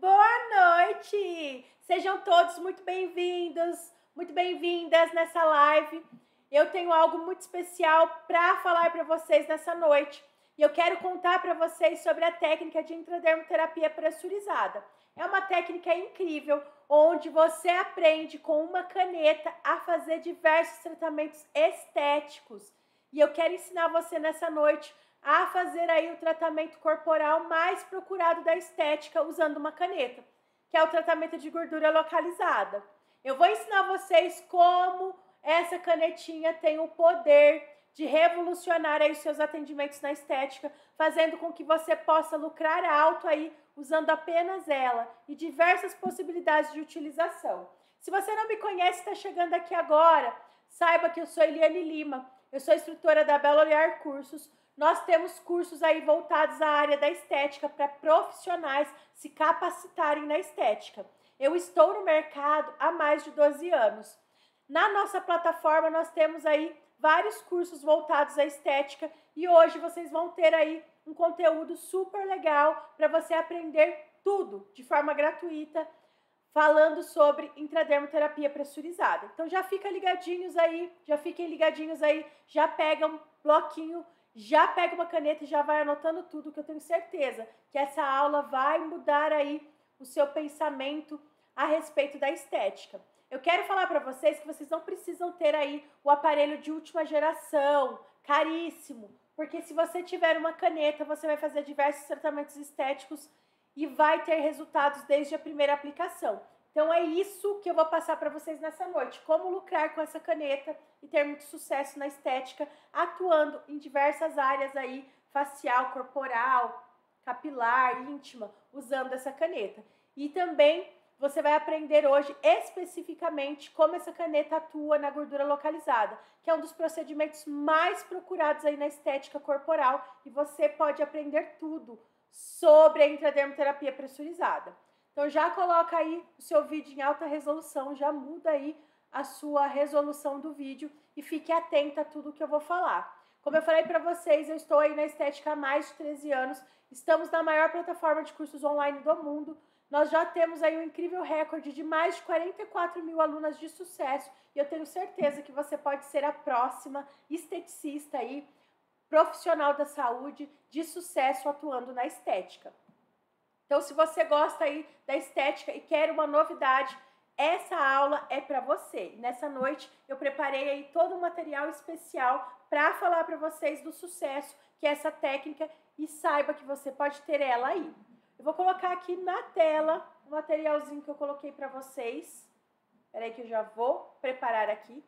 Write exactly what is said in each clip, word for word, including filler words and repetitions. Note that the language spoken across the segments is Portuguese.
Boa noite! Sejam todos muito bem-vindos, muito bem-vindas nessa live. Eu tenho algo muito especial para falar para vocês nessa noite. E eu quero contar para vocês sobre a técnica de intradermoterapia pressurizada. É uma técnica incrível, onde você aprende com uma caneta a fazer diversos tratamentos estéticos. E eu quero ensinar você nessa noite a fazer aí o tratamento corporal mais procurado da estética usando uma caneta, que é o tratamento de gordura localizada. Eu vou ensinar vocês como essa canetinha tem o poder de revolucionar aí os seus atendimentos na estética, fazendo com que você possa lucrar alto aí usando apenas ela e diversas possibilidades de utilização. Se você não me conhece, está chegando aqui agora, saiba que eu sou Eliane Lima, eu sou instrutora da Belo Olhar Cursos. Nós temos cursos aí voltados à área da estética para profissionais se capacitarem na estética. Eu estou no mercado há mais de doze anos. Na nossa plataforma nós temos aí vários cursos voltados à estética e hoje vocês vão ter aí um conteúdo super legal para você aprender tudo de forma gratuita, falando sobre intradermoterapia pressurizada. Então já fica ligadinhos aí, já fiquem ligadinhos aí, já pega um bloquinho, já pega uma caneta e já vai anotando tudo, que eu tenho certeza que essa aula vai mudar aí o seu pensamento a respeito da estética. Eu quero falar para vocês que vocês não precisam ter aí o aparelho de última geração, caríssimo, porque se você tiver uma caneta, você vai fazer diversos tratamentos estéticos e vai ter resultados desde a primeira aplicação. Então é isso que eu vou passar para vocês nessa noite, como lucrar com essa caneta e ter muito sucesso na estética, atuando em diversas áreas aí, facial, corporal, capilar, íntima, usando essa caneta. E também você vai aprender hoje especificamente como essa caneta atua na gordura localizada, que é um dos procedimentos mais procurados aí na estética corporal, e você pode aprender tudo sobre a intradermoterapia pressurizada. Então já coloca aí o seu vídeo em alta resolução, já muda aí a sua resolução do vídeo e fique atenta a tudo que eu vou falar. Como eu falei para vocês, eu estou aí na estética há mais de treze anos, estamos na maior plataforma de cursos online do mundo, nós já temos aí um incrível recorde de mais de quarenta e quatro mil alunas de sucesso e eu tenho certeza que você pode ser a próxima esteticista aí, profissional da saúde de sucesso atuando na estética. Então, se você gosta aí da estética e quer uma novidade, essa aula é para você. Nessa noite, eu preparei aí todo um material especial para falar para vocês do sucesso que é essa técnica e saiba que você pode ter ela aí. Eu vou colocar aqui na tela o materialzinho que eu coloquei para vocês. Espera aí que eu já vou preparar aqui.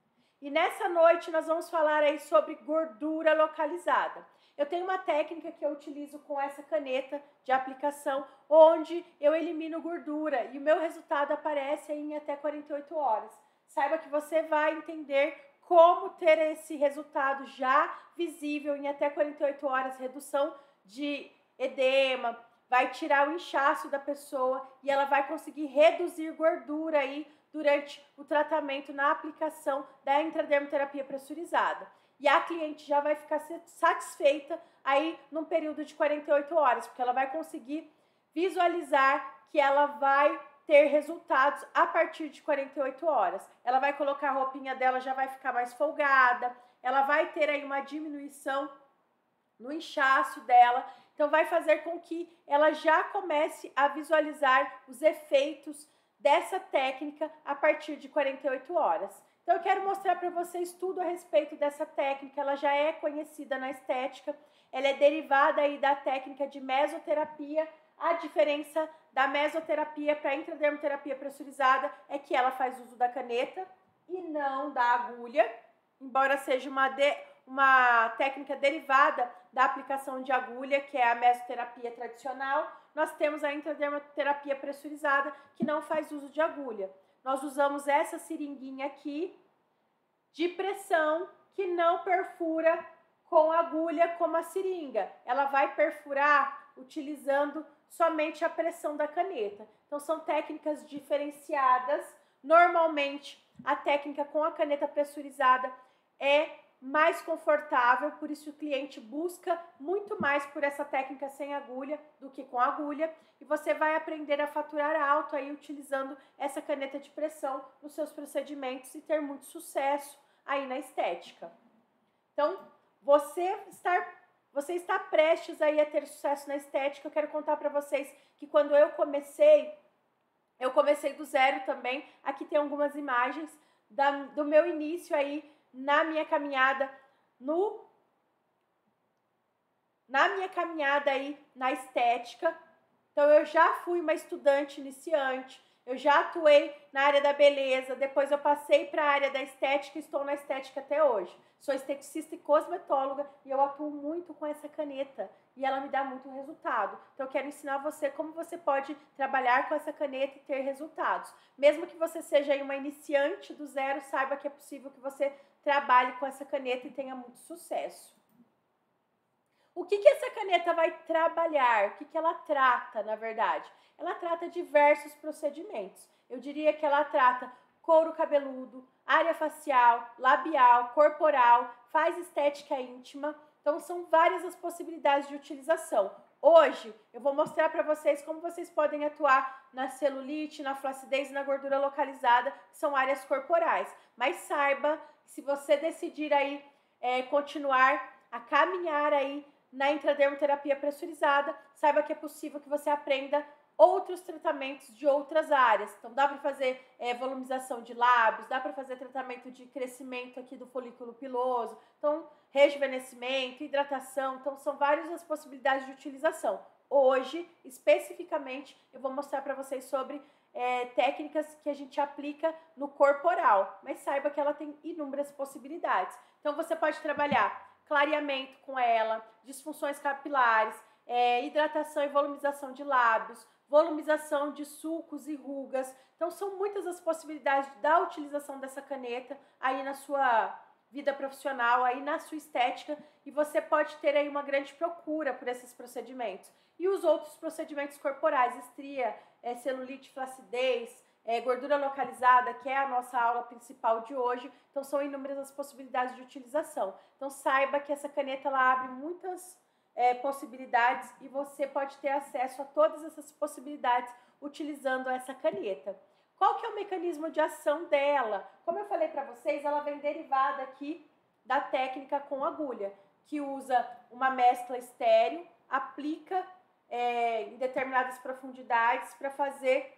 E nessa noite nós vamos falar aí sobre gordura localizada. Eu tenho uma técnica que eu utilizo com essa caneta de aplicação, onde eu elimino gordura e o meu resultado aparece em até quarenta e oito horas. Saiba que você vai entender como ter esse resultado já visível em até quarenta e oito horas, redução de edema, vai tirar o inchaço da pessoa e ela vai conseguir reduzir gordura aí durante o tratamento na aplicação da intradermoterapia pressurizada. E a cliente já vai ficar satisfeita aí num período de quarenta e oito horas, porque ela vai conseguir visualizar que ela vai ter resultados a partir de quarenta e oito horas. Ela vai colocar a roupinha dela, já vai ficar mais folgada, ela vai ter aí uma diminuição no inchaço dela, então vai fazer com que ela já comece a visualizar os efeitos dessa técnica a partir de quarenta e oito horas. Então eu quero mostrar para vocês tudo a respeito dessa técnica, ela já é conhecida na estética, ela é derivada aí da técnica de mesoterapia. A diferença da mesoterapia para a intradermoterapia pressurizada é que ela faz uso da caneta e não da agulha, embora seja uma, de, uma técnica derivada da aplicação de agulha, que é a mesoterapia tradicional. Nós temos a intradermoterapia pressurizada, que não faz uso de agulha. Nós usamos essa seringuinha aqui, de pressão, que não perfura com agulha como a seringa. Ela vai perfurar utilizando somente a pressão da caneta. Então, são técnicas diferenciadas. Normalmente, a técnica com a caneta pressurizada é mais confortável, por isso o cliente busca muito mais por essa técnica sem agulha do que com agulha, e você vai aprender a faturar alto aí utilizando essa caneta de pressão nos seus procedimentos e ter muito sucesso aí na estética. Então, você estar você está prestes aí a ter sucesso na estética. Eu quero contar para vocês que quando eu comecei, eu comecei do zero também. Aqui tem algumas imagens da, do meu início aí na minha caminhada no na minha caminhada aí na estética. Então eu já fui uma estudante iniciante, eu já atuei na área da beleza, depois eu passei para a área da estética e estou na estética até hoje. Sou esteticista e cosmetóloga e eu atuo muito com essa caneta e ela me dá muito resultado. Então eu quero ensinar você como você pode trabalhar com essa caneta e ter resultados. Mesmo que você seja uma iniciante do zero, saiba que é possível que você trabalhe com essa caneta e tenha muito sucesso. O que, que essa caneta vai trabalhar? O que, que ela trata, na verdade? Ela trata diversos procedimentos. Eu diria que ela trata couro cabeludo, área facial, labial, corporal, faz estética íntima. Então, são várias as possibilidades de utilização. Hoje, eu vou mostrar para vocês como vocês podem atuar na celulite, na flacidez e na gordura localizada, que são áreas corporais. Mas saiba que se você decidir aí é, continuar a caminhar aí na intradermoterapia pressurizada, saiba que é possível que você aprenda outros tratamentos de outras áreas. Então, dá para fazer é, volumização de lábios, dá para fazer tratamento de crescimento aqui do folículo piloso, então, rejuvenescimento, hidratação, então, são várias as possibilidades de utilização. Hoje, especificamente, eu vou mostrar para vocês sobre é, técnicas que a gente aplica no corporal, mas saiba que ela tem inúmeras possibilidades. Então, você pode trabalhar clareamento com ela, disfunções capilares, é, hidratação e volumização de lábios, volumização de sulcos e rugas. Então, são muitas as possibilidades da utilização dessa caneta aí na sua vida profissional, aí na sua estética, e você pode ter aí uma grande procura por esses procedimentos. E os outros procedimentos corporais, estria, é, celulite, flacidez, É, gordura localizada, que é a nossa aula principal de hoje. Então, são inúmeras as possibilidades de utilização. Então, saiba que essa caneta ela abre muitas é, possibilidades e você pode ter acesso a todas essas possibilidades utilizando essa caneta. Qual que é o mecanismo de ação dela? Como eu falei para vocês, ela vem derivada aqui da técnica com agulha, que usa uma mescla estéreo, aplica é, em determinadas profundidades para fazer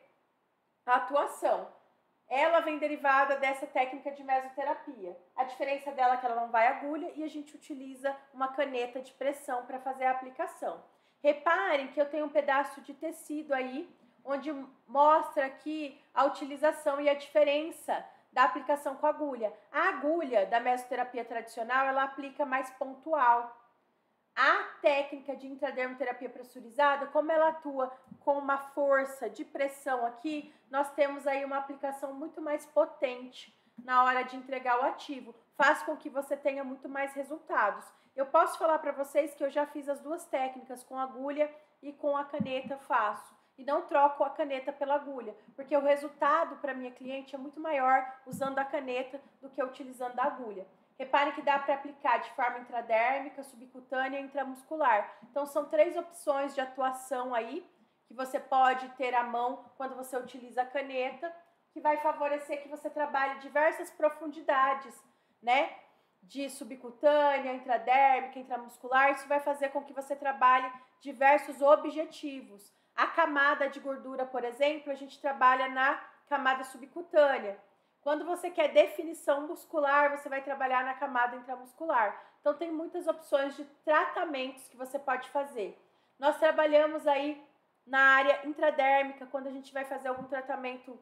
a atuação. Ela vem derivada dessa técnica de mesoterapia. A diferença dela é que ela não vai agulha e a gente utiliza uma caneta de pressão para fazer a aplicação. Reparem que eu tenho um pedaço de tecido aí, onde mostra aqui a utilização e a diferença da aplicação com agulha. A agulha da mesoterapia tradicional, ela aplica mais pontual. A técnica de intradermoterapia pressurizada, como ela atua com uma força de pressão aqui, nós temos aí uma aplicação muito mais potente na hora de entregar o ativo. Faz com que você tenha muito mais resultados. Eu posso falar para vocês que eu já fiz as duas técnicas, com agulha e com a caneta faço. E não troco a caneta pela agulha, porque o resultado para minha cliente é muito maior usando a caneta do que utilizando a agulha. Reparem que dá para aplicar de forma intradérmica, subcutânea e intramuscular. Então, são três opções de atuação aí, que você pode ter à mão quando você utiliza a caneta, que vai favorecer que você trabalhe diversas profundidades, né? De subcutânea, intradérmica, intramuscular. Isso vai fazer com que você trabalhe diversos objetivos. A camada de gordura, por exemplo, a gente trabalha na camada subcutânea. Quando você quer definição muscular, você vai trabalhar na camada intramuscular. Então, tem muitas opções de tratamentos que você pode fazer. Nós trabalhamos aí na área intradérmica, quando a gente vai fazer algum tratamento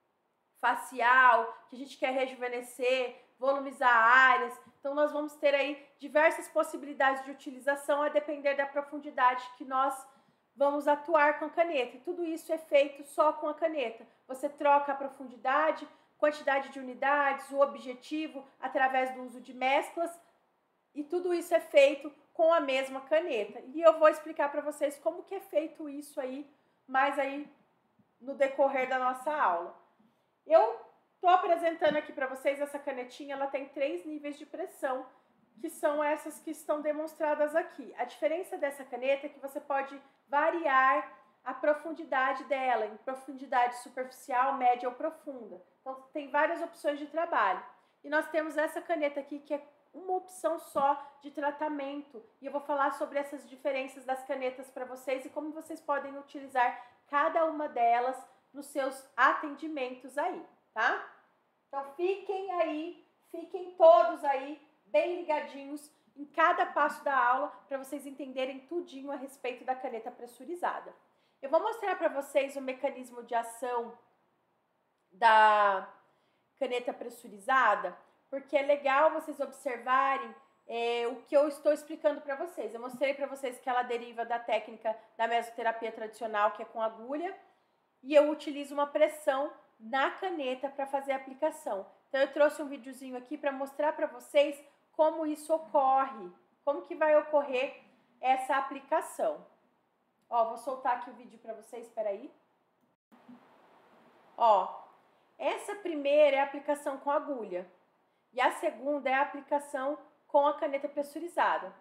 facial, que a gente quer rejuvenescer, volumizar áreas. Então, nós vamos ter aí diversas possibilidades de utilização a depender da profundidade que nós vamos atuar com a caneta. E tudo isso é feito só com a caneta. Você troca a profundidade, quantidade de unidades, o objetivo através do uso de mesclas, e tudo isso é feito com a mesma caneta. E eu vou explicar para vocês como que é feito isso aí, mais aí no decorrer da nossa aula. Eu estou apresentando aqui para vocês essa canetinha, ela tem três níveis de pressão, que são essas que estão demonstradas aqui. A diferença dessa caneta é que você pode variar a profundidade dela, em profundidade superficial, média ou profunda. Então, tem várias opções de trabalho. E nós temos essa caneta aqui, que é uma opção só de tratamento. E eu vou falar sobre essas diferenças das canetas para vocês e como vocês podem utilizar cada uma delas nos seus atendimentos aí, tá? Então, fiquem aí, fiquem todos aí, bem ligadinhos em cada passo da aula para vocês entenderem tudinho a respeito da caneta pressurizada. Eu vou mostrar para vocês o mecanismo de ação da caneta pressurizada, porque é legal vocês observarem é, o que eu estou explicando para vocês. Eu mostrei para vocês que ela deriva da técnica da mesoterapia tradicional, que é com agulha, e eu utilizo uma pressão na caneta para fazer a aplicação. Então, eu trouxe um videozinho aqui para mostrar para vocês como isso ocorre, como que vai ocorrer essa aplicação. Ó, vou soltar aqui o vídeo para vocês, espera aí. Ó, essa primeira é a aplicação com agulha e a segunda é a aplicação com a caneta pressurizada.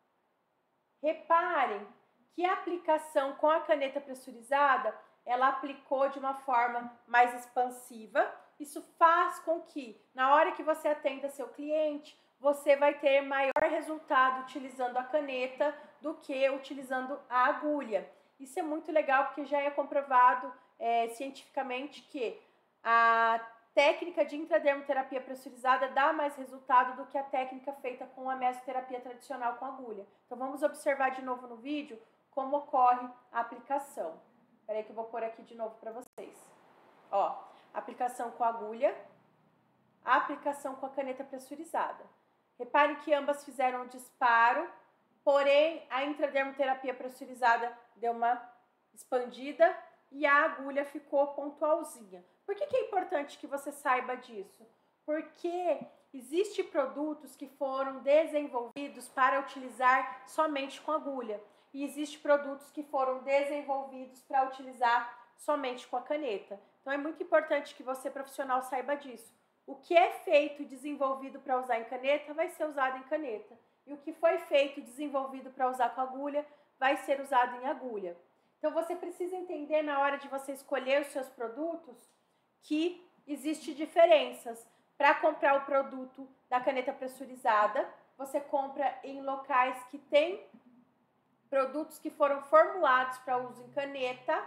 Reparem que a aplicação com a caneta pressurizada, ela aplicou de uma forma mais expansiva. Isso faz com que, na hora que você atenda seu cliente, você vai ter maior resultado utilizando a caneta do que utilizando a agulha. Isso é muito legal porque já é comprovado é, cientificamente que a técnica de intradermoterapia pressurizada dá mais resultado do que a técnica feita com a mesoterapia tradicional com agulha. Então vamos observar de novo no vídeo como ocorre a aplicação. Espera aí que eu vou pôr aqui de novo para vocês. Ó, aplicação com agulha, a aplicação com a caneta pressurizada. Reparem que ambas fizeram um disparo, porém a intradermoterapia pressurizada deu uma expandida e a agulha ficou pontualzinha. Por que que é importante que você saiba disso? Porque existem produtos que foram desenvolvidos para utilizar somente com agulha. E existem produtos que foram desenvolvidos para utilizar somente com a caneta. Então é muito importante que você, profissional, saiba disso. O que é feito e desenvolvido para usar em caneta vai ser usado em caneta. E o que foi feito e desenvolvido para usar com agulha vai ser usado em agulha. Então você precisa entender na hora de você escolher os seus produtos que existem diferenças. Para comprar o produto da caneta pressurizada, você compra em locais que tem produtos que foram formulados para uso em caneta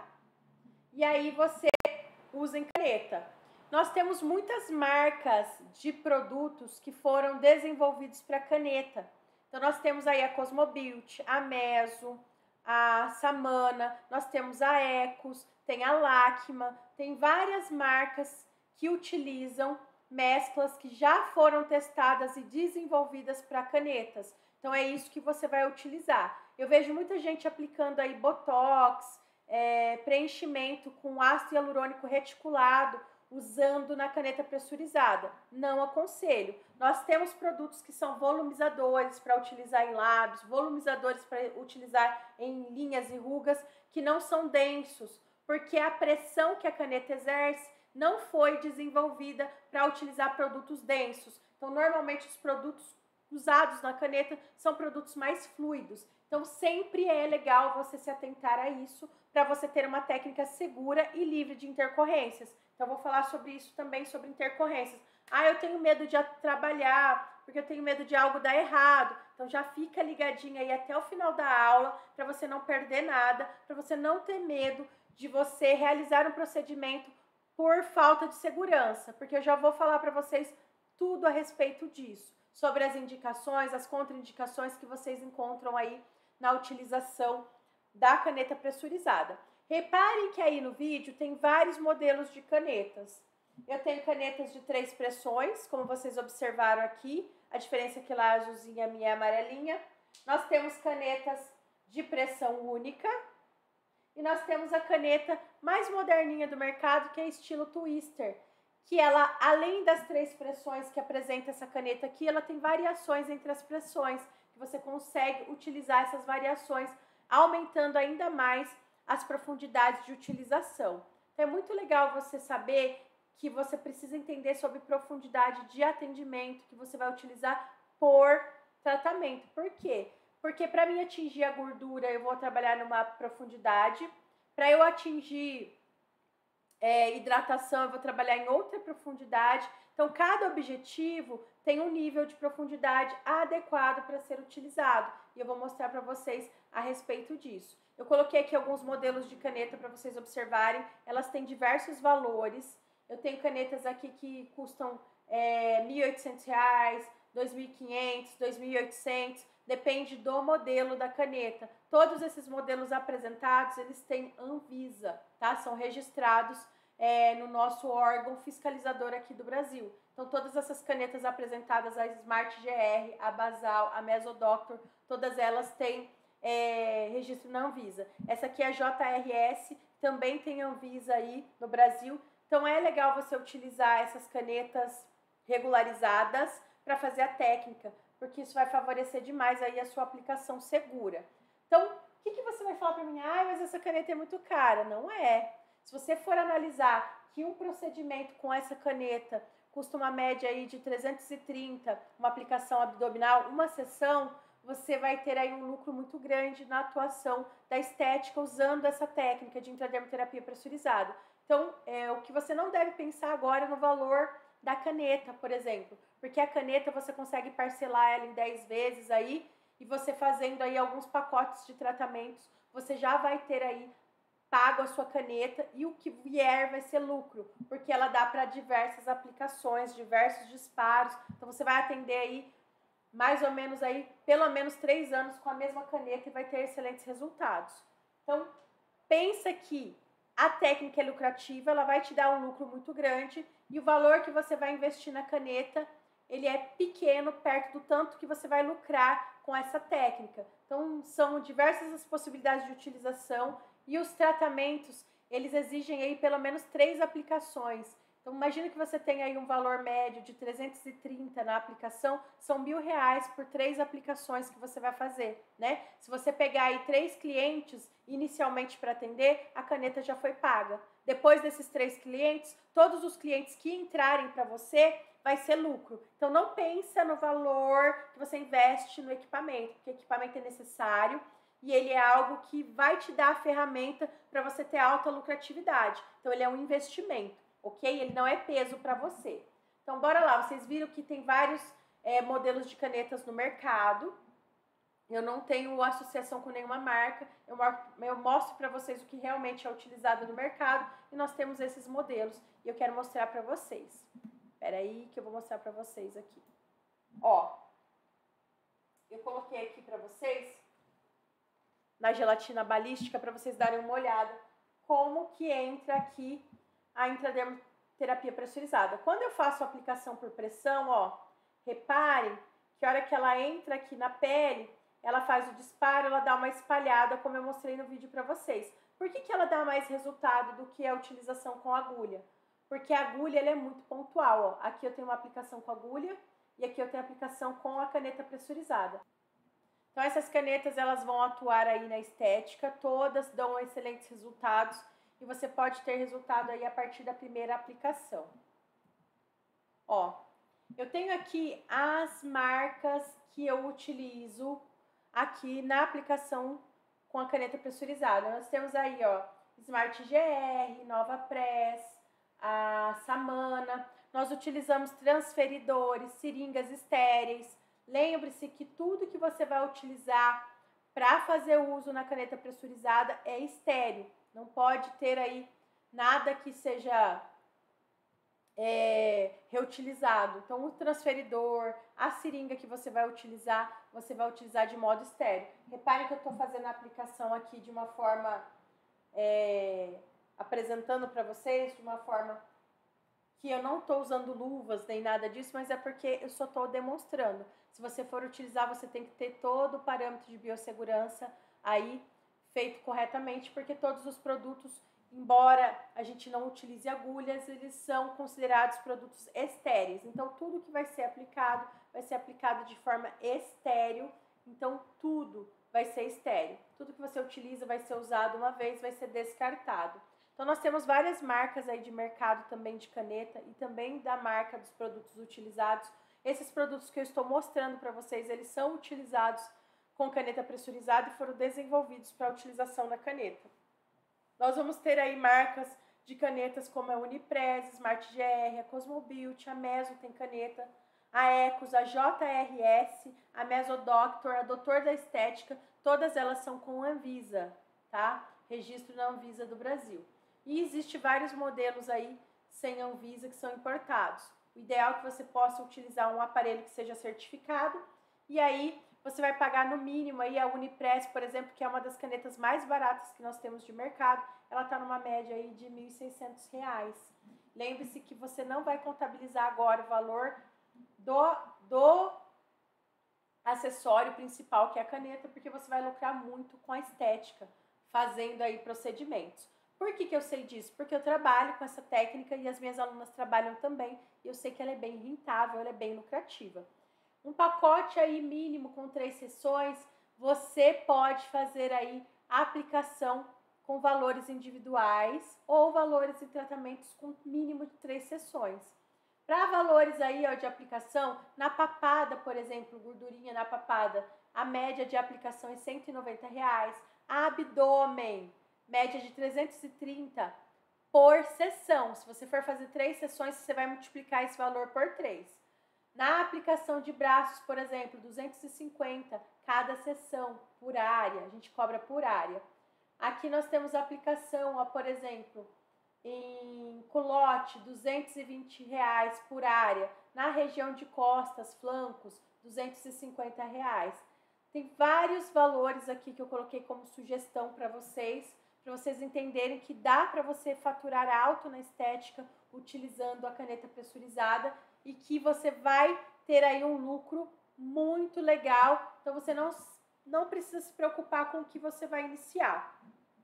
e aí você usa em caneta. Nós temos muitas marcas de produtos que foram desenvolvidos para caneta. Então, nós temos aí a Cosmobilt, a Meso, a Samana, nós temos a Ecos, tem a Lacma, tem várias marcas que utilizam mesclas que já foram testadas e desenvolvidas para canetas. Então, é isso que você vai utilizar. Eu vejo muita gente aplicando aí Botox, é, preenchimento com ácido hialurônico reticulado, usando na caneta pressurizada. Não aconselho. Nós temos produtos que são volumizadores para utilizar em lábios, volumizadores para utilizar em linhas e rugas, que não são densos, porque a pressão que a caneta exerce não foi desenvolvida para utilizar produtos densos. Então, normalmente, os produtos usados na caneta são produtos mais fluidos. Então, sempre é legal você se atentar a isso para você ter uma técnica segura e livre de intercorrências. Então, eu vou falar sobre isso também, sobre intercorrências. Ah, eu tenho medo de trabalhar, porque eu tenho medo de algo dar errado. Então, já fica ligadinho aí até o final da aula, para você não perder nada, para você não ter medo de você realizar um procedimento por falta de segurança. Porque eu já vou falar para vocês tudo a respeito disso, sobre as indicações, as contraindicações que vocês encontram aí na utilização da caneta pressurizada. Reparem que aí no vídeo tem vários modelos de canetas. Eu tenho canetas de três pressões, como vocês observaram aqui. A diferença é que lá a azulzinha, a minha é amarelinha. Nós temos canetas de pressão única. E nós temos a caneta mais moderninha do mercado, que é estilo Twister. Que ela, além das três pressões que apresenta essa caneta aqui, ela tem variações entre as pressões. Que você consegue utilizar essas variações, aumentando ainda mais as profundidades de utilização. Então, é muito legal você saber que você precisa entender sobre profundidade de atendimento que você vai utilizar por tratamento. Por quê? Porque para mim atingir a gordura, eu vou trabalhar numa profundidade. Para eu atingir é, hidratação, eu vou trabalhar em outra profundidade. Então, cada objetivo tem um nível de profundidade adequado para ser utilizado. E eu vou mostrar para vocês a respeito disso. Eu coloquei aqui alguns modelos de caneta para vocês observarem. Elas têm diversos valores. Eu tenho canetas aqui que custam é, mil e oitocentos reais, dois mil e quinhentos, dois mil e oitocentos, depende do modelo da caneta. Todos esses modelos apresentados, eles têm Anvisa, tá? São registrados é, no nosso órgão fiscalizador aqui do Brasil. Então, todas essas canetas apresentadas, a Smart G R, a Basal, a Mesodoctor, todas elas têm é, registro na Anvisa. Essa aqui é a J R S, também tem Anvisa aí no Brasil. Então, é legal você utilizar essas canetas regularizadas para fazer a técnica, porque isso vai favorecer demais aí a sua aplicação segura. Então, o que, que você vai falar para mim? Ah, mas essa caneta é muito cara. Não é. Se você for analisar que um procedimento com essa caneta custa uma média aí de trezentos e trinta, uma aplicação abdominal, uma sessão, você vai ter aí um lucro muito grande na atuação da estética usando essa técnica de intradermoterapia pressurizada. Então, é, o que você não deve pensar agora é no valor da caneta, por exemplo, porque a caneta você consegue parcelar ela em dez vezes aí, e você fazendo aí alguns pacotes de tratamentos, você já vai ter aí pago a sua caneta, e o que vier vai ser lucro, porque ela dá para diversas aplicações, diversos disparos. Então você vai atender aí mais ou menos aí pelo menos três anos com a mesma caneta e vai ter excelentes resultados. Então pensa que a técnica é lucrativa, ela vai te dar um lucro muito grande, e o valor que você vai investir na caneta, ele é pequeno perto do tanto que você vai lucrar com essa técnica. Então, são diversas as possibilidades de utilização, e os tratamentos, eles exigem aí pelo menos três aplicações. Então, imagina que você tem aí um valor médio de trezentos e trinta na aplicação, são mil reais por três aplicações que você vai fazer, né? Se você pegar aí três clientes inicialmente para atender, a caneta já foi paga. Depois desses três clientes, todos os clientes que entrarem para você, vai ser lucro. Então, não pensa no valor que você investe no equipamento, porque o equipamento é necessário e ele é algo que vai te dar a ferramenta para você ter alta lucratividade. Então, ele é um investimento, ok? Ele não é peso para você. Então, bora lá. Vocês viram que tem vários é, modelos de canetas no mercado. Eu não tenho associação com nenhuma marca. Eu, eu mostro para vocês o que realmente é utilizado no mercado e nós temos esses modelos e eu quero mostrar para vocês. Espera aí que eu vou mostrar para vocês aqui. Ó, eu coloquei aqui para vocês na gelatina balística para vocês darem uma olhada como que entra aqui a intradermoterapia pressurizada. Quando eu faço a aplicação por pressão, ó, reparem que a hora que ela entra aqui na pele, ela faz o disparo, ela dá uma espalhada, como eu mostrei no vídeo para vocês. Por que que ela dá mais resultado do que a utilização com agulha? Porque a agulha ela é muito pontual, ó. Aqui eu tenho uma aplicação com agulha e aqui eu tenho a aplicação com a caneta pressurizada. Então essas canetas elas vão atuar aí na estética, todas dão excelentes resultados e você pode ter resultado aí a partir da primeira aplicação. Ó, eu tenho aqui as marcas que eu utilizo aqui na aplicação com a caneta pressurizada. Nós temos aí, ó, Smart G R, Nova Press, a Samana. Nós utilizamos transferidores, seringas estéreis. Lembre-se que tudo que você vai utilizar para fazer uso na caneta pressurizada é estéreo. Não pode ter aí nada que seja é, reutilizado. Então, o transferidor, a seringa que você vai utilizar, você vai utilizar de modo estéreo. Reparem que eu estou fazendo a aplicação aqui de uma forma, é, apresentando para vocês, de uma forma que eu não estou usando luvas nem nada disso, mas é porque eu só estou demonstrando. Se você for utilizar, você tem que ter todo o parâmetro de biossegurança aí feito corretamente, porque todos os produtos, embora a gente não utilize agulhas, eles são considerados produtos estéreis. Então, tudo que vai ser aplicado, vai ser aplicado de forma estéril. Então, tudo vai ser estéril. Tudo que você utiliza vai ser usado uma vez, vai ser descartado. Então, nós temos várias marcas aí de mercado também de caneta e também da marca dos produtos utilizados. Esses produtos que eu estou mostrando para vocês, eles são utilizados com caneta pressurizada e foram desenvolvidos para utilização na caneta. Nós vamos ter aí marcas de canetas como a Unipress, Smart G R, a Cosmobilt, a Meso tem caneta, a Ecos, a J R S, a Mesodoctor, a Doutor da Estética, todas elas são com Anvisa, tá? Registro na Anvisa do Brasil. E existe vários modelos aí sem Anvisa que são importados. O ideal é que você possa utilizar um aparelho que seja certificado e aí você vai pagar no mínimo aí a Unipress, por exemplo, que é uma das canetas mais baratas que nós temos de mercado, ela está numa média aí de mil e seiscentos reais. Lembre-se que você não vai contabilizar agora o valor do, do acessório principal, que é a caneta, porque você vai lucrar muito com a estética, fazendo aí procedimentos. Por que que eu sei disso? Porque eu trabalho com essa técnica e as minhas alunas trabalham também, e eu sei que ela é bem rentável, ela é bem lucrativa. Um pacote aí mínimo com três sessões, você pode fazer aí a aplicação com valores individuais ou valores em tratamentos com mínimo de três sessões. Para valores aí ó, de aplicação, na papada, por exemplo, gordurinha na papada, a média de aplicação é cento e noventa reais. Abdômen, média de trezentos e trinta por sessão. Se você for fazer três sessões, você vai multiplicar esse valor por três. Na aplicação de braços, por exemplo, duzentos e cinquenta cada sessão por área, a gente cobra por área. Aqui nós temos a aplicação, ó, por exemplo, em culote, duzentos e vinte reais por área. Na região de costas, flancos, duzentos e cinquenta reais. Tem vários valores aqui que eu coloquei como sugestão para vocês, para vocês entenderem que dá para você faturar alto na estética utilizando a caneta pressurizada e que você vai ter aí um lucro muito legal. Então você não, não precisa se preocupar com o que você vai iniciar.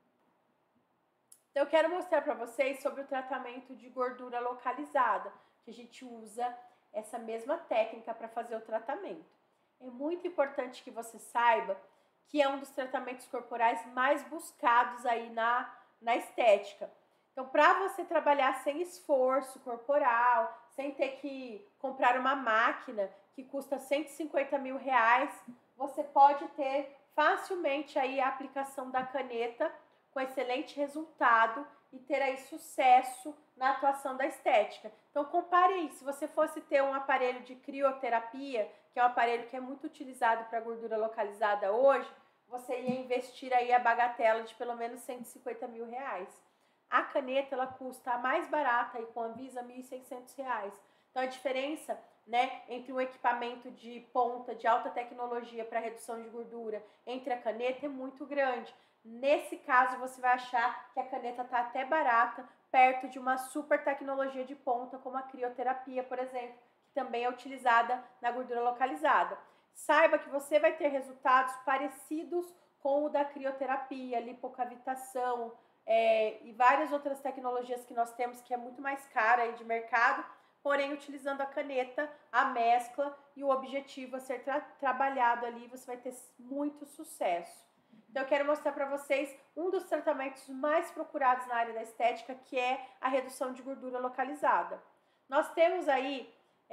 Então eu quero mostrar para vocês sobre o tratamento de gordura localizada, que a gente usa essa mesma técnica para fazer o tratamento. É muito importante que você saiba que é um dos tratamentos corporais mais buscados aí na, na estética. Então, para você trabalhar sem esforço corporal, sem ter que comprar uma máquina que custa cento e cinquenta mil reais, você pode ter facilmente aí a aplicação da caneta com excelente resultado e ter aí sucesso na atuação da estética. Então, compare aí, se você fosse ter um aparelho de crioterapia, que é um aparelho que é muito utilizado para gordura localizada hoje, você ia investir aí a bagatela de pelo menos cento e cinquenta mil reais. A caneta, ela custa a mais barata aí com a Anvisa, mil e seiscentos reais. Então, a diferença, né, entre um equipamento de ponta, de alta tecnologia para redução de gordura, entre a caneta é muito grande. Nesse caso, você vai achar que a caneta está até barata, perto de uma super tecnologia de ponta, como a crioterapia, por exemplo, que também é utilizada na gordura localizada. Saiba que você vai ter resultados parecidos com o da crioterapia, lipocavitação é, e várias outras tecnologias que nós temos, que é muito mais cara aí de mercado, porém utilizando a caneta, a mescla e o objetivo a ser tra trabalhado ali, você vai ter muito sucesso. Então eu quero mostrar para vocês um dos tratamentos mais procurados na área da estética, que é a redução de gordura localizada. Nós temos aí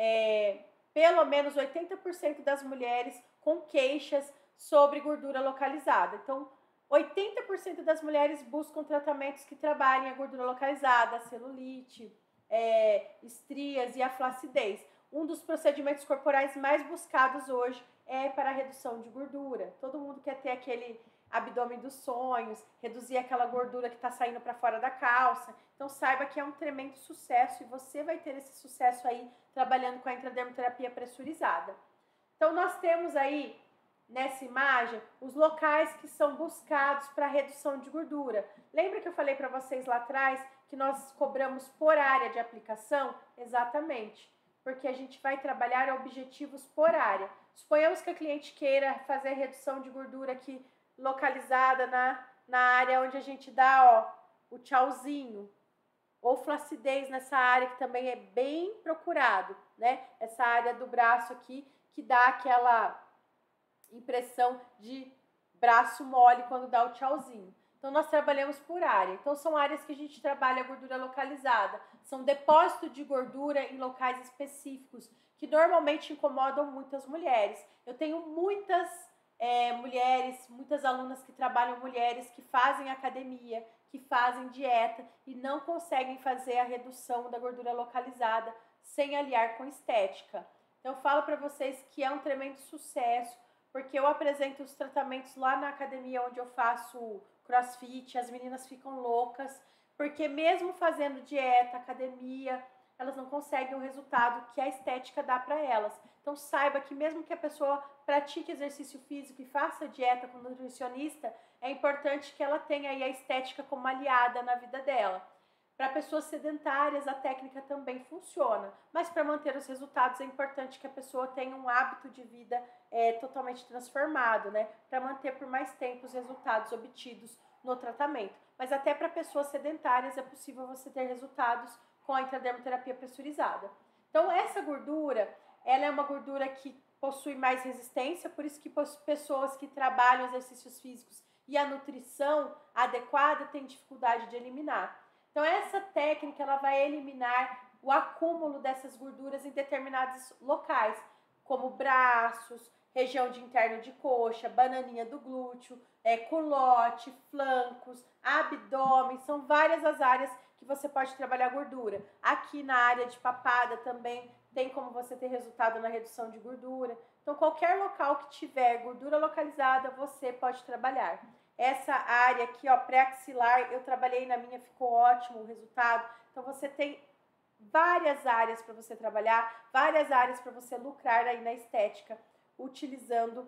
é, pelo menos oitenta por cento das mulheres com queixas sobre gordura localizada. Então, oitenta por cento das mulheres buscam tratamentos que trabalhem a gordura localizada, a celulite, é, estrias e a flacidez. Um dos procedimentos corporais mais buscados hoje é para a redução de gordura. Todo mundo quer ter aquele abdômen dos sonhos, reduzir aquela gordura que está saindo para fora da calça. Então saiba que é um tremendo sucesso e você vai ter esse sucesso aí trabalhando com a intradermoterapia pressurizada. Então nós temos aí nessa imagem os locais que são buscados para redução de gordura. Lembra que eu falei para vocês lá atrás que nós cobramos por área de aplicação? Exatamente, porque a gente vai trabalhar objetivos por área. Suponhamos que a cliente queira fazer redução de gordura aqui localizada na, na área onde a gente dá ó, o tchauzinho, ou flacidez nessa área que também é bem procurado, né? Essa área do braço aqui que dá aquela impressão de braço mole quando dá o tchauzinho. Então, nós trabalhamos por área. Então, são áreas que a gente trabalha a gordura localizada. São depósitos de gordura em locais específicos, que normalmente incomodam muitas mulheres. Eu tenho muitas é, mulheres, muitas alunas que trabalham mulheres, que fazem academia, que fazem dieta e não conseguem fazer a redução da gordura localizada sem aliar com estética. Então, eu falo para vocês que é um tremendo sucesso, porque eu apresento os tratamentos lá na academia onde eu faço crossfit, as meninas ficam loucas, porque mesmo fazendo dieta, academia, elas não conseguem o resultado que a estética dá para elas. Então saiba que mesmo que a pessoa pratique exercício físico e faça dieta com nutricionista, é importante que ela tenha aí a estética como aliada na vida dela. Para pessoas sedentárias, a técnica também funciona, mas para manter os resultados é importante que a pessoa tenha um hábito de vida é, totalmente transformado, né? Para manter por mais tempo os resultados obtidos no tratamento. Mas até para pessoas sedentárias é possível você ter resultados com a intradermoterapia pressurizada. Então, essa gordura, ela é uma gordura que possui mais resistência, por isso que pessoas que trabalham exercícios físicos e a nutrição adequada têm dificuldade de eliminar. Então, essa técnica ela vai eliminar o acúmulo dessas gorduras em determinados locais, como braços, região de interno de coxa, bananinha do glúteo, é, culote, flancos, abdômen, são várias as áreas que você pode trabalhar gordura. Aqui na área de papada também tem como você ter resultado na redução de gordura. Então, qualquer local que tiver gordura localizada, você pode trabalhar. Essa área aqui, ó, pré-axilar, eu trabalhei na minha, ficou ótimo o resultado. Então, você tem várias áreas para você trabalhar, várias áreas para você lucrar aí na estética, utilizando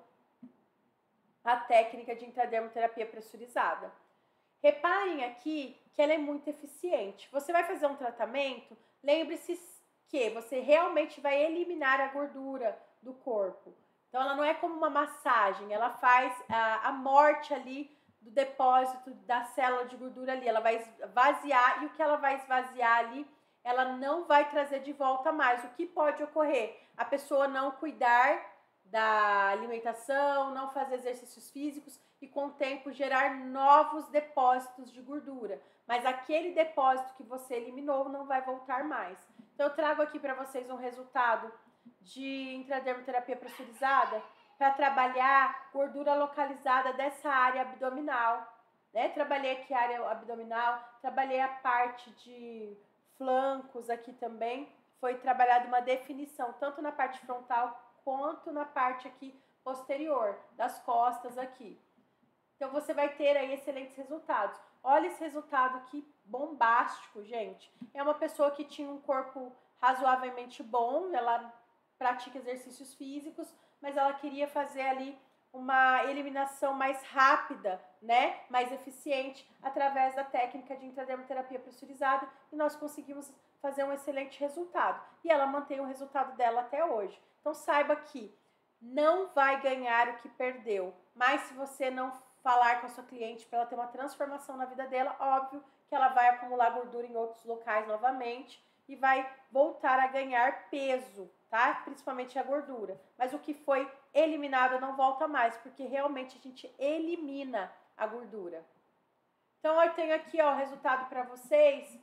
a técnica de intradermoterapia pressurizada. Reparem aqui que ela é muito eficiente. Você vai fazer um tratamento, lembre-se que você realmente vai eliminar a gordura do corpo. Então, ela não é como uma massagem, ela faz a, a morte ali do depósito da célula de gordura ali. Ela vai esvaziar e o que ela vai esvaziar ali, ela não vai trazer de volta mais. O que pode ocorrer? A pessoa não cuidar da alimentação, não fazer exercícios físicos e com o tempo gerar novos depósitos de gordura. Mas aquele depósito que você eliminou não vai voltar mais. Então, eu trago aqui para vocês um resultado de intradermoterapia pressurizada para trabalhar gordura localizada dessa área abdominal, né? Trabalhei aqui a área abdominal, trabalhei a parte de flancos aqui também, foi trabalhada uma definição, tanto na parte frontal quanto na parte aqui posterior, das costas aqui. Então, você vai ter aí excelentes resultados. Olha esse resultado aqui bombástico, gente. É uma pessoa que tinha um corpo razoavelmente bom, ela pratica exercícios físicos, mas ela queria fazer ali uma eliminação mais rápida, né, mais eficiente, através da técnica de intradermoterapia pressurizada, e nós conseguimos fazer um excelente resultado. E ela mantém o resultado dela até hoje. Então, saiba que não vai ganhar o que perdeu, mas se você não falar com a sua cliente para ela ter uma transformação na vida dela, óbvio que ela vai acumular gordura em outros locais novamente e vai voltar a ganhar peso, tá? Principalmente a gordura. Mas o que foi eliminado não volta mais, porque realmente a gente elimina a gordura. Então, eu tenho aqui, ó, o resultado para vocês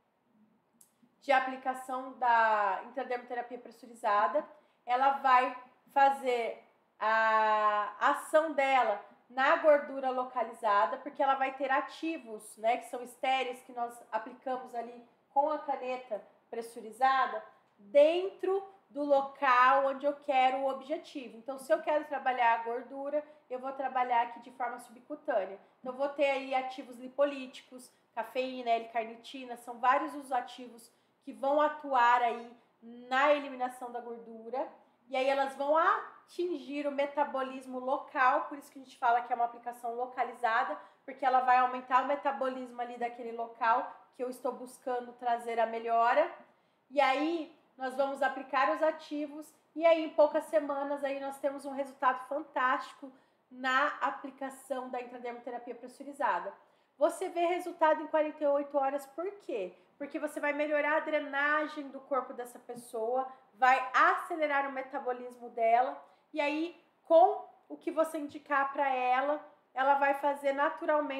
de aplicação da intradermoterapia pressurizada. Ela vai fazer a ação dela na gordura localizada, porque ela vai ter ativos, né, que são estéreis, que nós aplicamos ali com a caneta pressurizada, dentro do local onde eu quero o objetivo. Então, se eu quero trabalhar a gordura, eu vou trabalhar aqui de forma subcutânea. Então, eu vou ter aí ativos lipolíticos, cafeína, L-carnitina, são vários os ativos que vão atuar aí na eliminação da gordura. E aí elas vão atingir o metabolismo local, por isso que a gente fala que é uma aplicação localizada, porque ela vai aumentar o metabolismo ali daquele local que eu estou buscando trazer a melhora. E aí nós vamos aplicar os ativos e aí em poucas semanas aí nós temos um resultado fantástico na aplicação da intradermoterapia pressurizada. Você vê resultado em quarenta e oito horas, por quê? Porque você vai melhorar a drenagem do corpo dessa pessoa, vai acelerar o metabolismo dela e aí com o que você indicar para ela, ela vai fazer naturalmente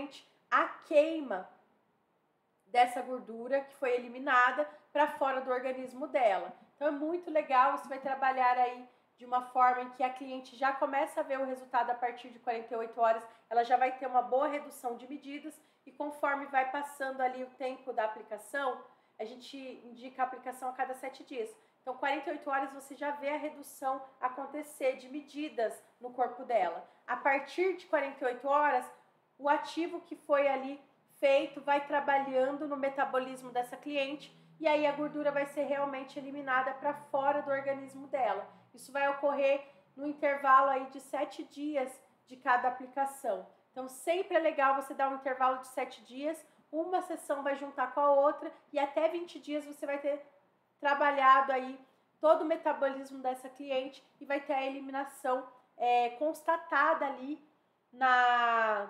a queima dessa gordura que foi eliminada para fora do organismo dela. Então é muito legal, você vai trabalhar aí de uma forma em que a cliente já começa a ver o resultado a partir de quarenta e oito horas, ela já vai ter uma boa redução de medidas e conforme vai passando ali o tempo da aplicação, a gente indica a aplicação a cada sete dias. Então, quarenta e oito horas você já vê a redução acontecer de medidas no corpo dela. A partir de quarenta e oito horas, o ativo que foi ali feito vai trabalhando no metabolismo dessa cliente e aí a gordura vai ser realmente eliminada para fora do organismo dela. Isso vai ocorrer no intervalo aí de sete dias de cada aplicação. Então, sempre é legal você dar um intervalo de sete dias, uma sessão vai juntar com a outra e até vinte dias você vai ter trabalhado aí todo o metabolismo dessa cliente e vai ter a eliminação é, constatada ali na,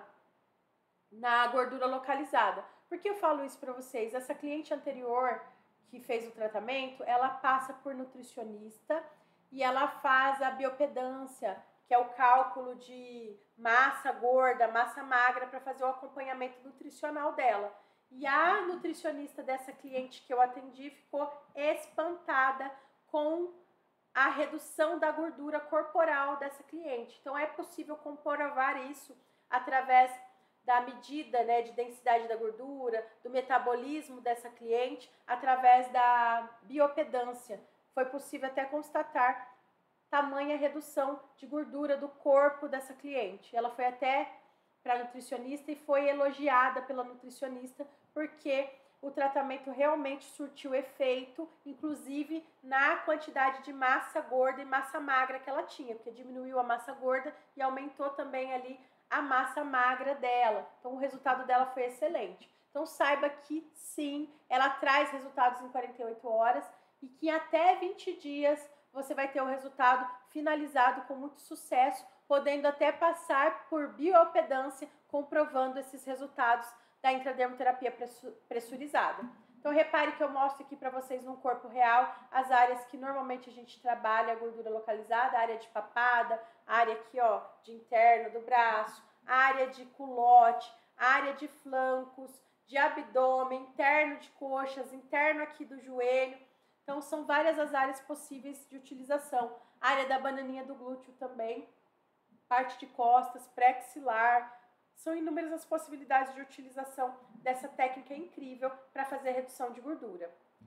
na gordura localizada. Por que eu falo isso para vocês? Essa cliente anterior que fez o tratamento, ela passa por nutricionista e ela faz a biopedância, que é o cálculo de massa gorda, massa magra, para fazer o acompanhamento nutricional dela. E a nutricionista dessa cliente que eu atendi ficou espantada com a redução da gordura corporal dessa cliente. Então, é possível comprovar isso através da medida, né, de densidade da gordura, do metabolismo dessa cliente, através da biopedância. Foi possível até constatar tamanha redução de gordura do corpo dessa cliente. Ela foi até para a nutricionista e foi elogiada pela nutricionista porque o tratamento realmente surtiu efeito, inclusive na quantidade de massa gorda e massa magra que ela tinha, porque diminuiu a massa gorda e aumentou também ali a massa magra dela. Então o resultado dela foi excelente. Então saiba que sim, ela traz resultados em quarenta e oito horas e que em até vinte dias você vai ter o resultado finalizado com muito sucesso, podendo até passar por biopedância, comprovando esses resultados da intradermoterapia pressurizada. Então, repare que eu mostro aqui para vocês no corpo real as áreas que normalmente a gente trabalha a gordura localizada, a área de papada, a área aqui, ó, de interno do braço, a área de culote, a área de flancos, de abdômen, interno de coxas, interno aqui do joelho. Então, são várias as áreas possíveis de utilização. A área da bananinha do glúteo também, parte de costas, pré-axilar. São inúmeras as possibilidades de utilização dessa técnica incrível para fazer redução de gordura.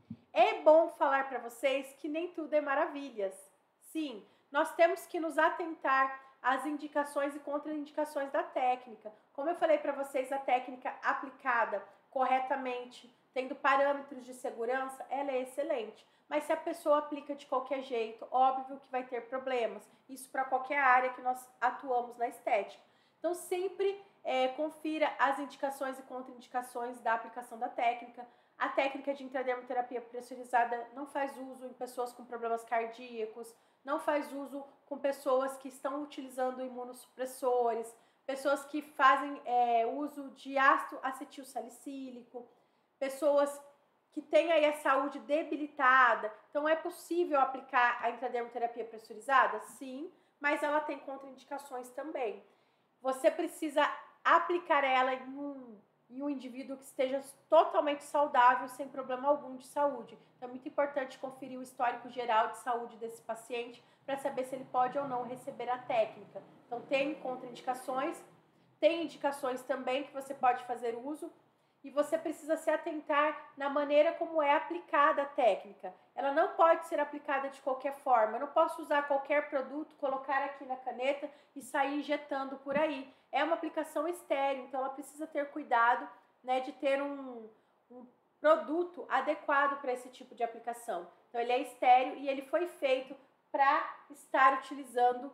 É bom falar para vocês que nem tudo é maravilhas. Sim, nós temos que nos atentar às indicações e contraindicações da técnica. Como eu falei para vocês, a técnica aplicada corretamente, tendo parâmetros de segurança, ela é excelente. Mas se a pessoa aplica de qualquer jeito, óbvio que vai ter problemas. Isso para qualquer área que nós atuamos na estética. Então, sempre é, confira as indicações e contraindicações da aplicação da técnica. A técnica de intradermoterapia pressurizada não faz uso em pessoas com problemas cardíacos, não faz uso com pessoas que estão utilizando imunossupressores, pessoas que fazem é, uso de ácido acetil salicílico, pessoas que têm aí a saúde debilitada. Então, é possível aplicar a intradermoterapia pressurizada? Sim, mas ela tem contraindicações também. Você precisa aplicar ela em um, em um indivíduo que esteja totalmente saudável, sem problema algum de saúde. Então, é muito importante conferir o histórico geral de saúde desse paciente para saber se ele pode ou não receber a técnica. Então, tem contraindicações, tem indicações também que você pode fazer uso, e você precisa se atentar na maneira como é aplicada a técnica. Ela não pode ser aplicada de qualquer forma. Eu não posso usar qualquer produto, colocar aqui na caneta e sair injetando por aí. É uma aplicação estéril, então ela precisa ter cuidado, né, de ter um, um produto adequado para esse tipo de aplicação. Então ele é estéril e ele foi feito para estar utilizando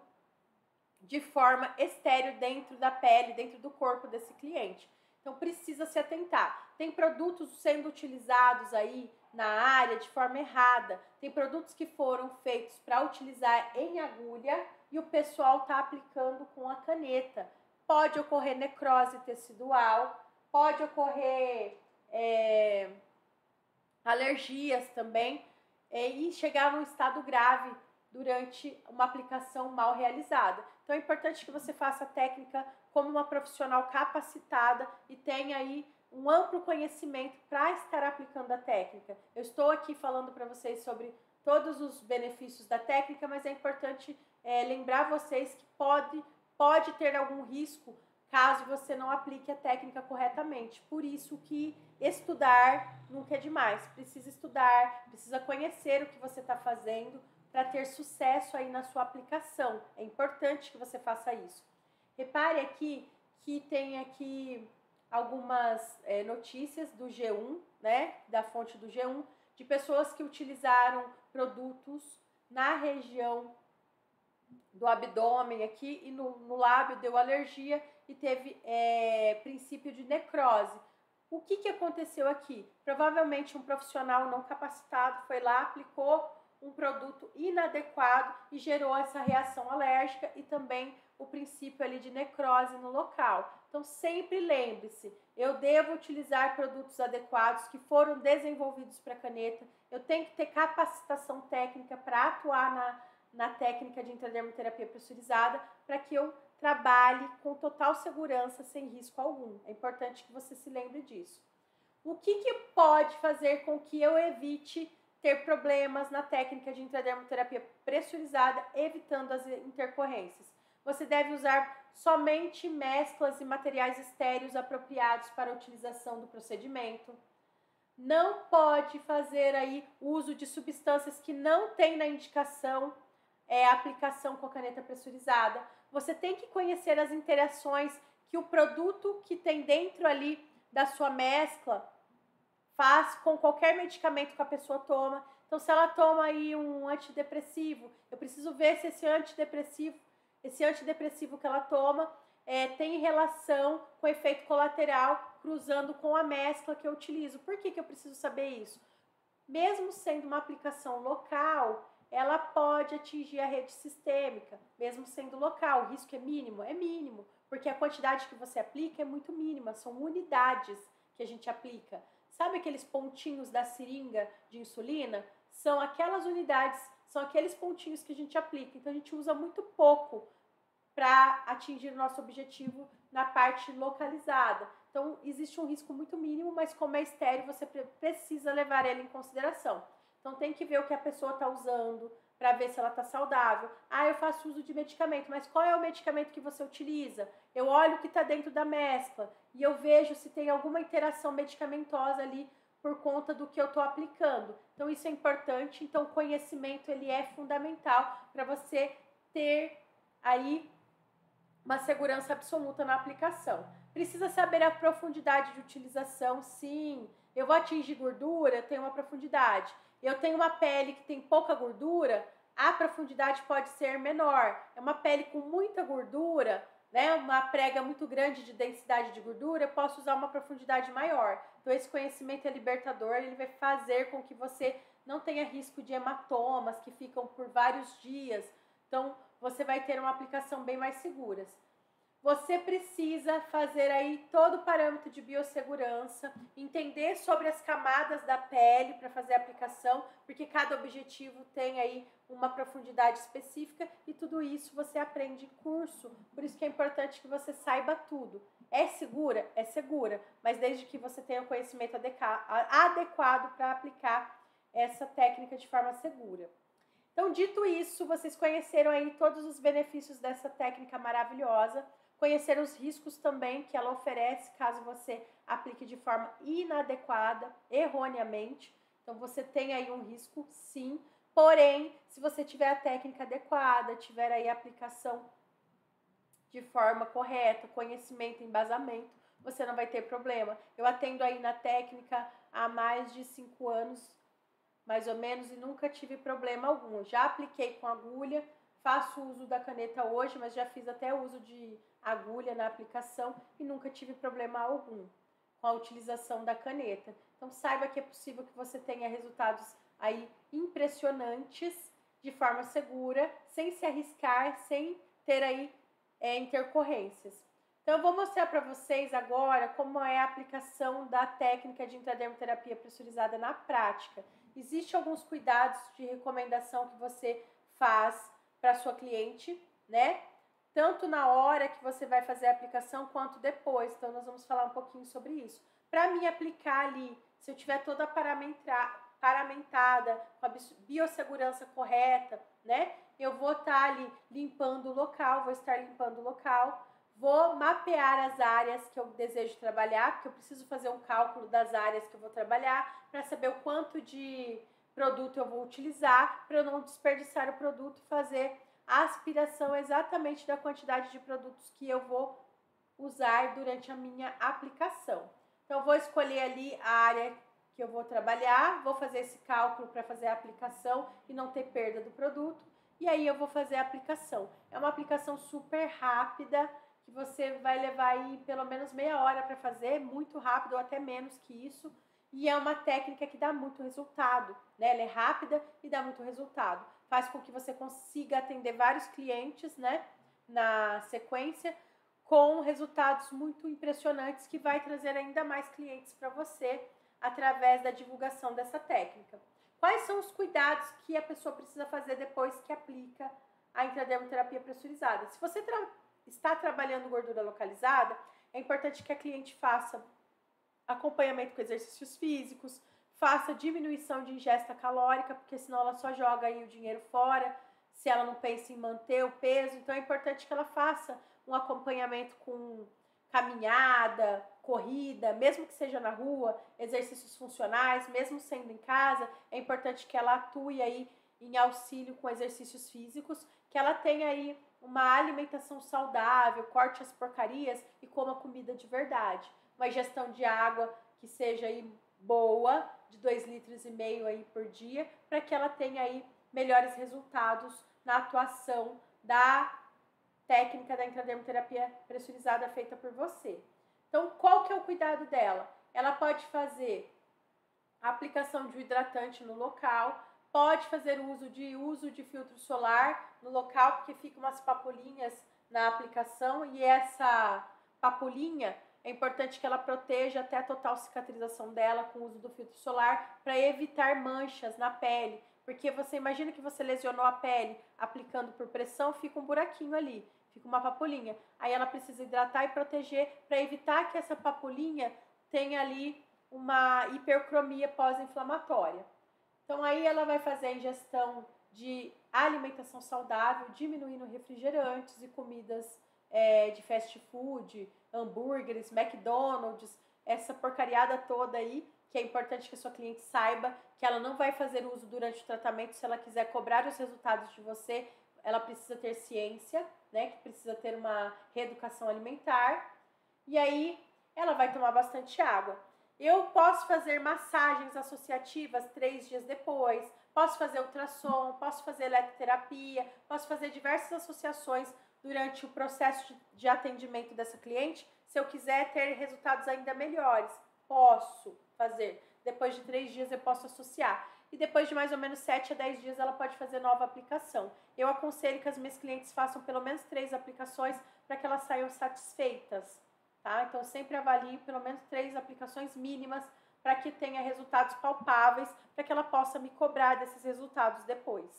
de forma estéril dentro da pele, dentro do corpo desse cliente. Então, precisa se atentar. Tem produtos sendo utilizados aí na área de forma errada. Tem produtos que foram feitos para utilizar em agulha e o pessoal está aplicando com a caneta. Pode ocorrer necrose tecidual, pode ocorrer é, alergias também é, e chegar num estado grave durante uma aplicação mal realizada. Então é importante que você faça a técnica como uma profissional capacitada e tenha aí um amplo conhecimento para estar aplicando a técnica. Eu estou aqui falando para vocês sobre todos os benefícios da técnica, mas é importante é, lembrar vocês que pode, pode ter algum risco caso você não aplique a técnica corretamente. Por isso que estudar nunca é demais. Precisa estudar, precisa conhecer o que você está fazendo para ter sucesso aí na sua aplicação. É importante que você faça isso. Repare aqui que tem aqui algumas é, notícias do G um, né, da fonte do G um, de pessoas que utilizaram produtos na região do abdômen aqui e no, no lábio deu alergia e teve é, princípio de necrose. O que, que aconteceu aqui? Provavelmente um profissional não capacitado foi lá, aplicou um produto inadequado e gerou essa reação alérgica e também o princípio ali de necrose no local. Então sempre lembre-se, eu devo utilizar produtos adequados que foram desenvolvidos para caneta, eu tenho que ter capacitação técnica para atuar na, na técnica de intradermoterapia pressurizada para que eu trabalhe com total segurança, sem risco algum. É importante que você se lembre disso. O que, que pode fazer com que eu evite ter problemas na técnica de intradermoterapia pressurizada, evitando as intercorrências? Você deve usar somente mesclas e materiais estéreos apropriados para a utilização do procedimento. Não pode fazer aí uso de substâncias que não tem na indicação é, aplicação com a caneta pressurizada. Você tem que conhecer as interações que o produto que tem dentro ali da sua mescla faz com qualquer medicamento que a pessoa toma. Então, se ela toma aí um antidepressivo, eu preciso ver se esse antidepressivo, esse antidepressivo que ela toma é, tem relação com efeito colateral cruzando com a mescla que eu utilizo. Por que, que eu preciso saber isso? Mesmo sendo uma aplicação local, ela pode atingir a rede sistêmica, mesmo sendo local. O risco é mínimo? É mínimo, porque a quantidade que você aplica é muito mínima, são unidades que a gente aplica. Sabe aqueles pontinhos da seringa de insulina? São aquelas unidades, são aqueles pontinhos que a gente aplica. Então, a gente usa muito pouco para atingir o nosso objetivo na parte localizada. Então, existe um risco muito mínimo, mas como é estéreo, você precisa levar ele em consideração. Então, tem que ver o que a pessoa está usando para ver se ela está saudável. Ah, eu faço uso de medicamento, mas qual é o medicamento que você utiliza? Eu olho o que está dentro da mescla e eu vejo se tem alguma interação medicamentosa ali por conta do que eu estou aplicando. Então, isso é importante. Então, o conhecimento ele é fundamental para você ter aí uma segurança absoluta na aplicação. Precisa saber a profundidade de utilização, sim. Eu vou atingir gordura, eu tenho uma profundidade. Eu tenho uma pele que tem pouca gordura, a profundidade pode ser menor. É uma pele com muita gordura, né? Uma prega muito grande de densidade de gordura, eu posso usar uma profundidade maior. Então, esse conhecimento é libertador, ele vai fazer com que você não tenha risco de hematomas que ficam por vários dias. Então, você vai ter uma aplicação bem mais segura. Você precisa fazer aí todo o parâmetro de biossegurança, entender sobre as camadas da pele para fazer a aplicação, porque cada objetivo tem aí uma profundidade específica e tudo isso você aprende em curso. Por isso que é importante que você saiba tudo. É segura? É segura, mas desde que você tenha o conhecimento adequado para aplicar essa técnica de forma segura. Então, dito isso, vocês conheceram aí todos os benefícios dessa técnica maravilhosa, conheceram os riscos também que ela oferece caso você aplique de forma inadequada, erroneamente. Então, você tem aí um risco, sim. Porém, se você tiver a técnica adequada, tiver aí a aplicação de forma correta, conhecimento, embasamento, você não vai ter problema. Eu atendo aí na técnica há mais de cinco anos, mais ou menos, e nunca tive problema algum. Já apliquei com agulha, faço uso da caneta hoje, mas já fiz até uso de agulha na aplicação e nunca tive problema algum com a utilização da caneta. Então, saiba que é possível que você tenha resultados aí impressionantes de forma segura, sem se arriscar, sem ter aí é, intercorrências. Então, eu vou mostrar para vocês agora como é a aplicação da técnica de intradermoterapia pressurizada na prática. Existem alguns cuidados de recomendação que você faz para sua cliente, né? Tanto na hora que você vai fazer a aplicação, quanto depois. Então, nós vamos falar um pouquinho sobre isso. Para me aplicar ali, se eu tiver toda paramentada, com a biossegurança correta, né? Eu vou estar ali limpando o local, vou estar limpando o local, vou mapear as áreas que eu desejo trabalhar, porque eu preciso fazer um cálculo das áreas que eu vou trabalhar, para saber o quanto de produto eu vou utilizar, para eu não desperdiçar o produto e fazer a aspiração exatamente da quantidade de produtos que eu vou usar durante a minha aplicação. Então, eu vou escolher ali a área que eu vou trabalhar, vou fazer esse cálculo para fazer a aplicação e não ter perda do produto, e aí eu vou fazer a aplicação. É uma aplicação super rápida, que você vai levar aí pelo menos meia hora para fazer, muito rápido ou até menos que isso, e é uma técnica que dá muito resultado, né? Ela é rápida e dá muito resultado. Faz com que você consiga atender vários clientes, né, na sequência, com resultados muito impressionantes, que vai trazer ainda mais clientes para você através da divulgação dessa técnica. Quais são os cuidados que a pessoa precisa fazer depois que aplica a intradermoterapia pressurizada? Se você tra- está trabalhando gordura localizada, é importante que a cliente faça acompanhamento com exercícios físicos, faça diminuição de ingesta calórica, porque senão ela só joga aí o dinheiro fora, se ela não pensa em manter o peso. Então é importante que ela faça um acompanhamento com caminhada, corrida, mesmo que seja na rua, exercícios funcionais, mesmo sendo em casa, é importante que ela atue aí em auxílio com exercícios físicos, que ela tenha aí uma alimentação saudável, corte as porcarias e coma comida de verdade. Uma ingestão de água que seja aí boa, de dois litros e meio aí por dia, para que ela tenha aí melhores resultados na atuação da técnica da intradermoterapia pressurizada feita por você. Então, qual que é o cuidado dela? Ela pode fazer a aplicação de um hidratante no local, pode fazer uso de uso de filtro solar no local, porque ficam umas papulinhas na aplicação, e essa papulinha é importante que ela proteja até a total cicatrização dela com o uso do filtro solar, para evitar manchas na pele, porque você imagina que você lesionou a pele aplicando por pressão, fica um buraquinho ali, fica uma papulinha. Aí ela precisa hidratar e proteger para evitar que essa papulinha tenha ali uma hipercromia pós-inflamatória. Então aí ela vai fazer a ingestão de alimentação saudável, diminuindo refrigerantes e comidas é, de fast food, hambúrgueres, McDonald's, essa porcariada toda aí, que é importante que a sua cliente saiba que ela não vai fazer uso durante o tratamento. Se ela quiser cobrar os resultados de você, ela precisa ter ciência, né, que precisa ter uma reeducação alimentar, e aí ela vai tomar bastante água. Eu posso fazer massagens associativas três dias depois, posso fazer ultrassom, posso fazer eletroterapia, posso fazer diversas associações durante o processo de atendimento dessa cliente. Se eu quiser ter resultados ainda melhores, posso fazer. Depois de três dias eu posso associar. E depois de mais ou menos sete a dez dias ela pode fazer nova aplicação. Eu aconselho que as minhas clientes façam pelo menos três aplicações para que elas saiam satisfeitas. Tá? Então, sempre avalie pelo menos três aplicações mínimas para que tenha resultados palpáveis, para que ela possa me cobrar desses resultados depois.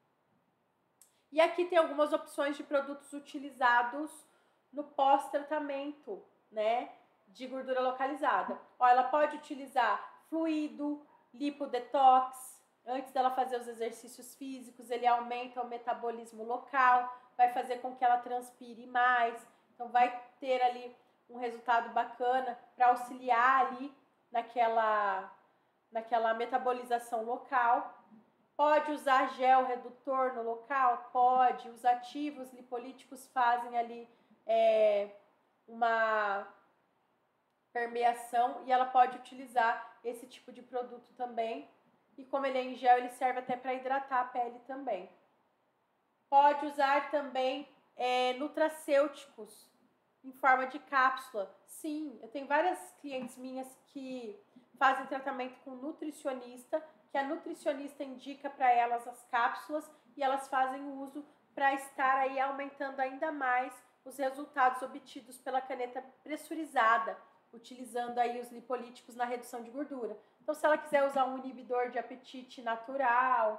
E aqui tem algumas opções de produtos utilizados no pós-tratamento, né, de gordura localizada. Ó, ela pode utilizar fluido, lipodetox, antes dela fazer os exercícios físicos, ele aumenta o metabolismo local, vai fazer com que ela transpire mais, então vai ter ali um resultado bacana para auxiliar ali naquela, naquela metabolização local. Pode usar gel redutor no local? Pode. Os ativos lipolíticos fazem ali é, uma permeação, e ela pode utilizar esse tipo de produto também. E como ele é em gel, ele serve até para hidratar a pele também. Pode usar também é, nutracêuticos em forma de cápsula. Sim, eu tenho várias clientes minhas que fazem tratamento com nutricionista, que a nutricionista indica para elas as cápsulas, e elas fazem o uso para estar aí aumentando ainda mais os resultados obtidos pela caneta pressurizada, utilizando aí os lipolíticos na redução de gordura. Então, se ela quiser usar um inibidor de apetite natural,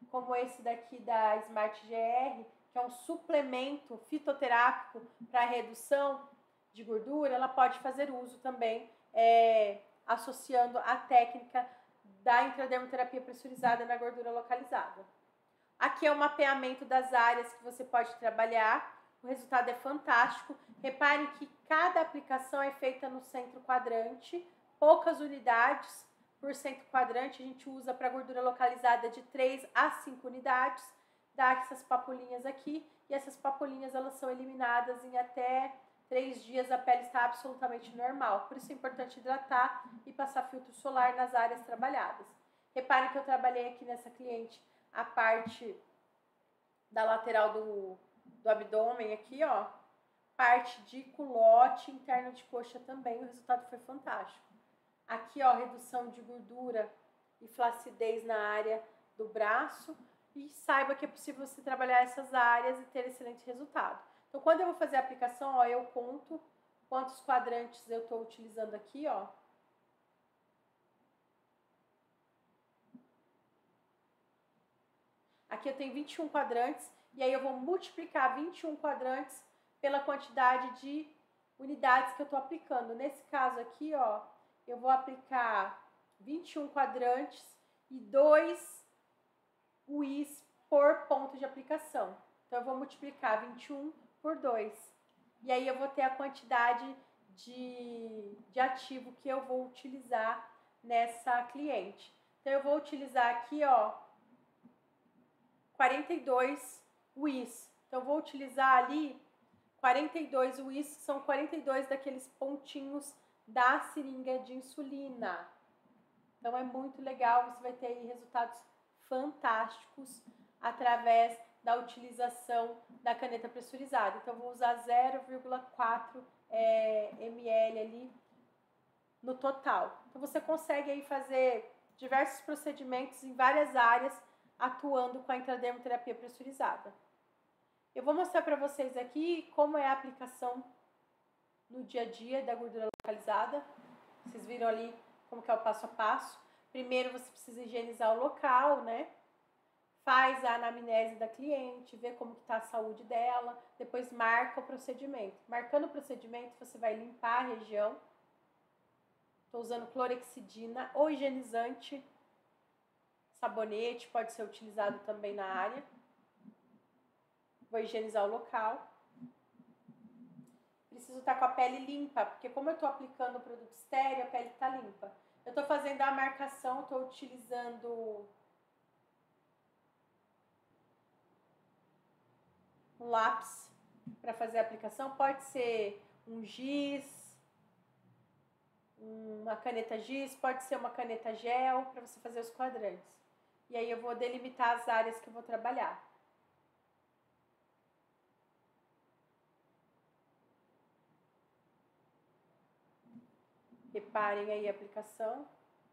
como esse daqui da Smart G R, que é um suplemento fitoterápico para redução de gordura, ela pode fazer uso também, é, associando a técnica da intradermoterapia pressurizada na gordura localizada. Aqui é o mapeamento das áreas que você pode trabalhar. O resultado é fantástico. Reparem que cada aplicação é feita no centro quadrante, poucas unidades por centro quadrante. A gente usa para gordura localizada de três a cinco unidades. Dá essas papulinhas aqui, e essas papulinhas elas são eliminadas em até três dias. A pele está absolutamente normal. Por isso é importante hidratar e passar filtro solar nas áreas trabalhadas. Reparem que eu trabalhei aqui nessa cliente a parte da lateral do, do abdômen aqui, ó, parte de culote, interno de coxa também, o resultado foi fantástico. Aqui, ó, redução de gordura e flacidez na área do braço, e saiba que é possível você trabalhar essas áreas e ter excelente resultado. Então, quando eu vou fazer a aplicação, ó, eu conto quantos quadrantes eu estou utilizando aqui, ó. Aqui eu tenho vinte e um quadrantes, e aí eu vou multiplicar vinte e um quadrantes pela quantidade de unidades que eu estou aplicando. Nesse caso aqui, ó, eu vou aplicar vinte e um quadrantes e dois U Is por ponto de aplicação. Então, eu vou multiplicar vinte e um por dois. E aí eu vou ter a quantidade de, de ativo que eu vou utilizar nessa cliente. Então, eu vou utilizar aqui, ó, quarenta e dois U Is. Então, eu vou utilizar ali quarenta e dois U Is, que são quarenta e dois daqueles pontinhos da seringa de insulina. Então, é muito legal, você vai ter aí resultados fantásticos através da utilização da caneta pressurizada. Então, eu vou usar zero vírgula quatro é, mililitros ali no total. Então, você consegue aí fazer diversos procedimentos em várias áreas, atuando com a intradermoterapia pressurizada. Eu vou mostrar para vocês aqui como é a aplicação no dia a dia da gordura localizada. Vocês viram ali como que é o passo a passo. Primeiro você precisa higienizar o local, né? Faz a anamnese da cliente, vê como que tá a saúde dela, depois marca o procedimento. Marcando o procedimento, você vai limpar a região. Estou usando clorexidina ou higienizante. Sabonete pode ser utilizado também na área. Vou higienizar o local. Preciso estar com a pele limpa, porque como eu estou aplicando o produto estéreo, a pele está limpa. Eu estou fazendo a marcação, estou utilizando um lápis para fazer a aplicação. Pode ser um giz, uma caneta giz, pode ser uma caneta gel, para você fazer os quadrantes. E aí eu vou delimitar as áreas que eu vou trabalhar. Reparem aí a aplicação.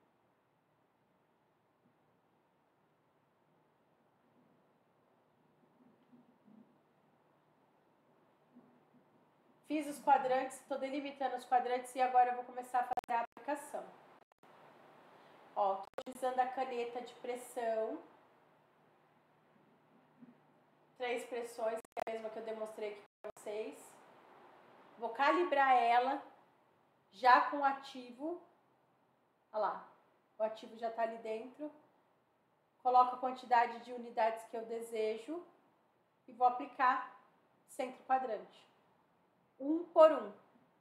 Fiz os quadrantes, estou delimitando os quadrantes e agora eu vou começar a fazer a aplicação. Ó, estou utilizando a caneta de pressão. Três pressões, que é a mesma que eu demonstrei aqui para vocês. Vou calibrar ela já com o ativo. Olha lá, o ativo já está ali dentro. Coloco a quantidade de unidades que eu desejo e vou aplicar centro quadrante. Um por um.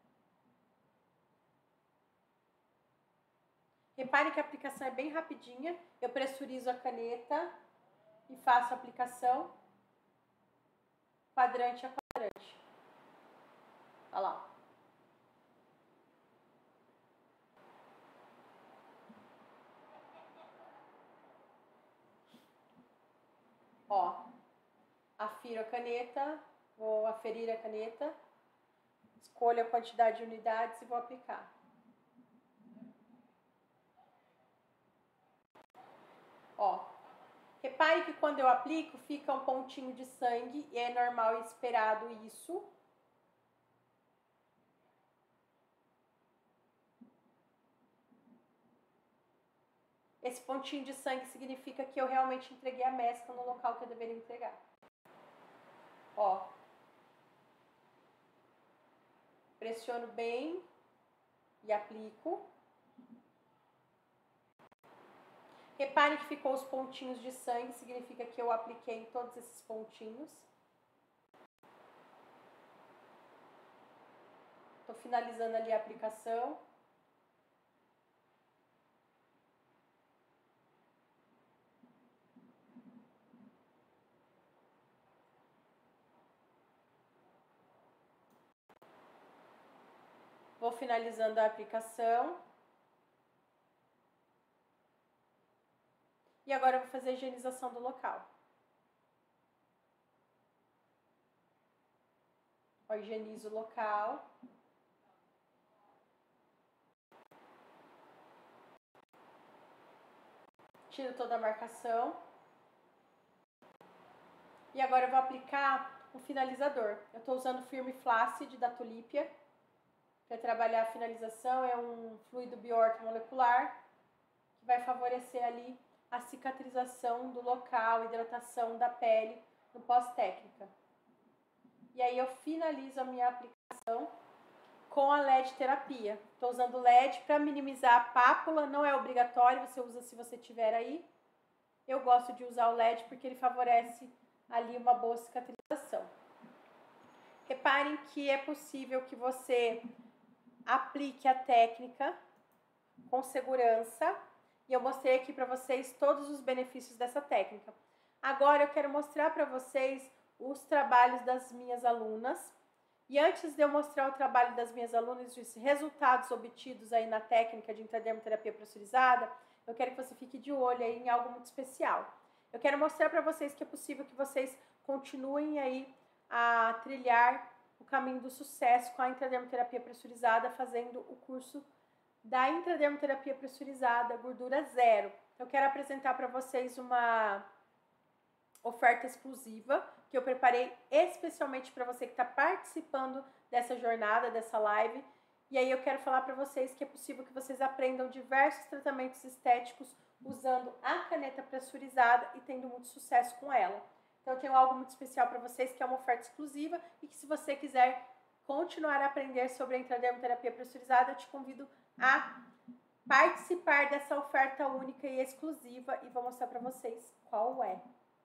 Reparem que a aplicação é bem rapidinha. Eu pressurizo a caneta e faço a aplicação quadrante a quadrante. Olha lá. Ó, afiro a caneta, vou aferir a caneta, escolho a quantidade de unidades e vou aplicar. Ó, repare que quando eu aplico fica um pontinho de sangue e é normal e esperado isso. Esse pontinho de sangue significa que eu realmente entreguei a mescla no local que eu deveria entregar. Ó. Pressiono bem e aplico. Repare que ficou os pontinhos de sangue, significa que eu apliquei em todos esses pontinhos. Tô finalizando ali a aplicação. Vou finalizando a aplicação. E agora eu vou fazer a higienização do local. Ó, higienizo o local. Tiro toda a marcação. E agora eu vou aplicar um finalizador. Eu estou usando o Firme Flácid da Tulipia para trabalhar a finalização. É um fluido bioortomolecular que vai favorecer ali a cicatrização do local, hidratação da pele no pós-técnica. E aí eu finalizo a minha aplicação com a L E D terapia. Estou usando L E D para minimizar a pápula, não é obrigatório, você usa se você tiver aí. Eu gosto de usar o L E D porque ele favorece ali uma boa cicatrização. Reparem que é possível que você aplique a técnica com segurança. E eu mostrei aqui para vocês todos os benefícios dessa técnica. Agora eu quero mostrar para vocês os trabalhos das minhas alunas. E antes de eu mostrar o trabalho das minhas alunas e os resultados obtidos aí na técnica de intradermoterapia pressurizada, eu quero que você fique de olho aí em algo muito especial. Eu quero mostrar para vocês que é possível que vocês continuem aí a trilhar o caminho do sucesso com a intradermoterapia pressurizada, fazendo o curso da intradermoterapia pressurizada, gordura zero. Eu quero apresentar para vocês uma oferta exclusiva que eu preparei especialmente para você que está participando dessa jornada, dessa live. E aí eu quero falar para vocês que é possível que vocês aprendam diversos tratamentos estéticos usando a caneta pressurizada e tendo muito sucesso com ela. Então eu tenho algo muito especial para vocês que é uma oferta exclusiva e que se você quiser continuar a aprender sobre a intradermoterapia pressurizada, eu te convido a participar dessa oferta única e exclusiva e vou mostrar para vocês qual é.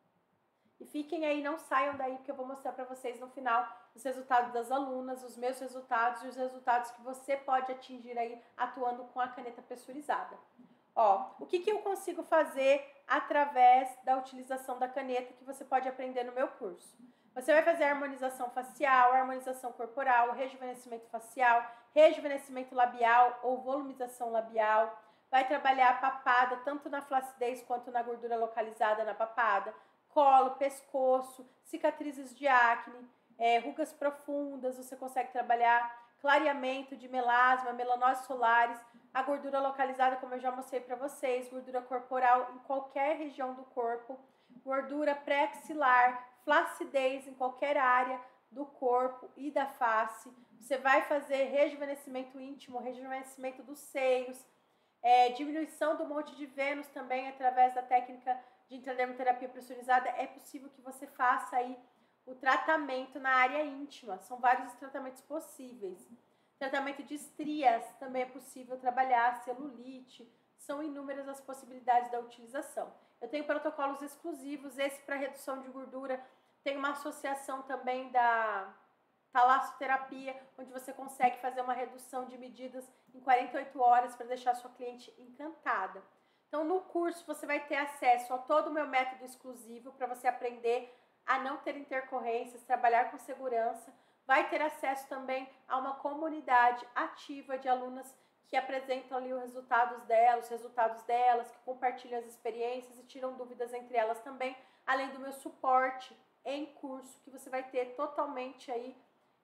E fiquem aí, não saiam daí, porque eu vou mostrar para vocês no final os resultados das alunas, os meus resultados e os resultados que você pode atingir aí atuando com a caneta pressurizada. Ó, o que que eu consigo fazer através da utilização da caneta que você pode aprender no meu curso? Você vai fazer harmonização facial, harmonização corporal, rejuvenescimento facial, rejuvenescimento labial ou volumização labial. Vai trabalhar a papada, tanto na flacidez quanto na gordura localizada na papada, colo, pescoço, cicatrizes de acne, é, rugas profundas, você consegue trabalhar clareamento de melasma, melanoses solares, a gordura localizada, como eu já mostrei para vocês, gordura corporal em qualquer região do corpo, gordura pré-axilar, flacidez em qualquer área do corpo e da face. Você vai fazer rejuvenescimento íntimo, rejuvenescimento dos seios, é, diminuição do monte de Vênus também através da técnica de intradermoterapia pressurizada. É possível que você faça aí o tratamento na área íntima. São vários os tratamentos possíveis. Tratamento de estrias também é possível trabalhar, celulite, são inúmeras as possibilidades da utilização. Eu tenho protocolos exclusivos, esse para redução de gordura, tem uma associação também da talassoterapia, onde você consegue fazer uma redução de medidas em quarenta e oito horas para deixar a sua cliente encantada. Então, no curso, você vai ter acesso a todo o meu método exclusivo para você aprender a não ter intercorrências, trabalhar com segurança. Vai ter acesso também a uma comunidade ativa de alunas que apresentam ali os resultados delas, os resultados delas, que compartilham as experiências e tiram dúvidas entre elas também, além do meu suporte em curso, que você vai ter totalmente aí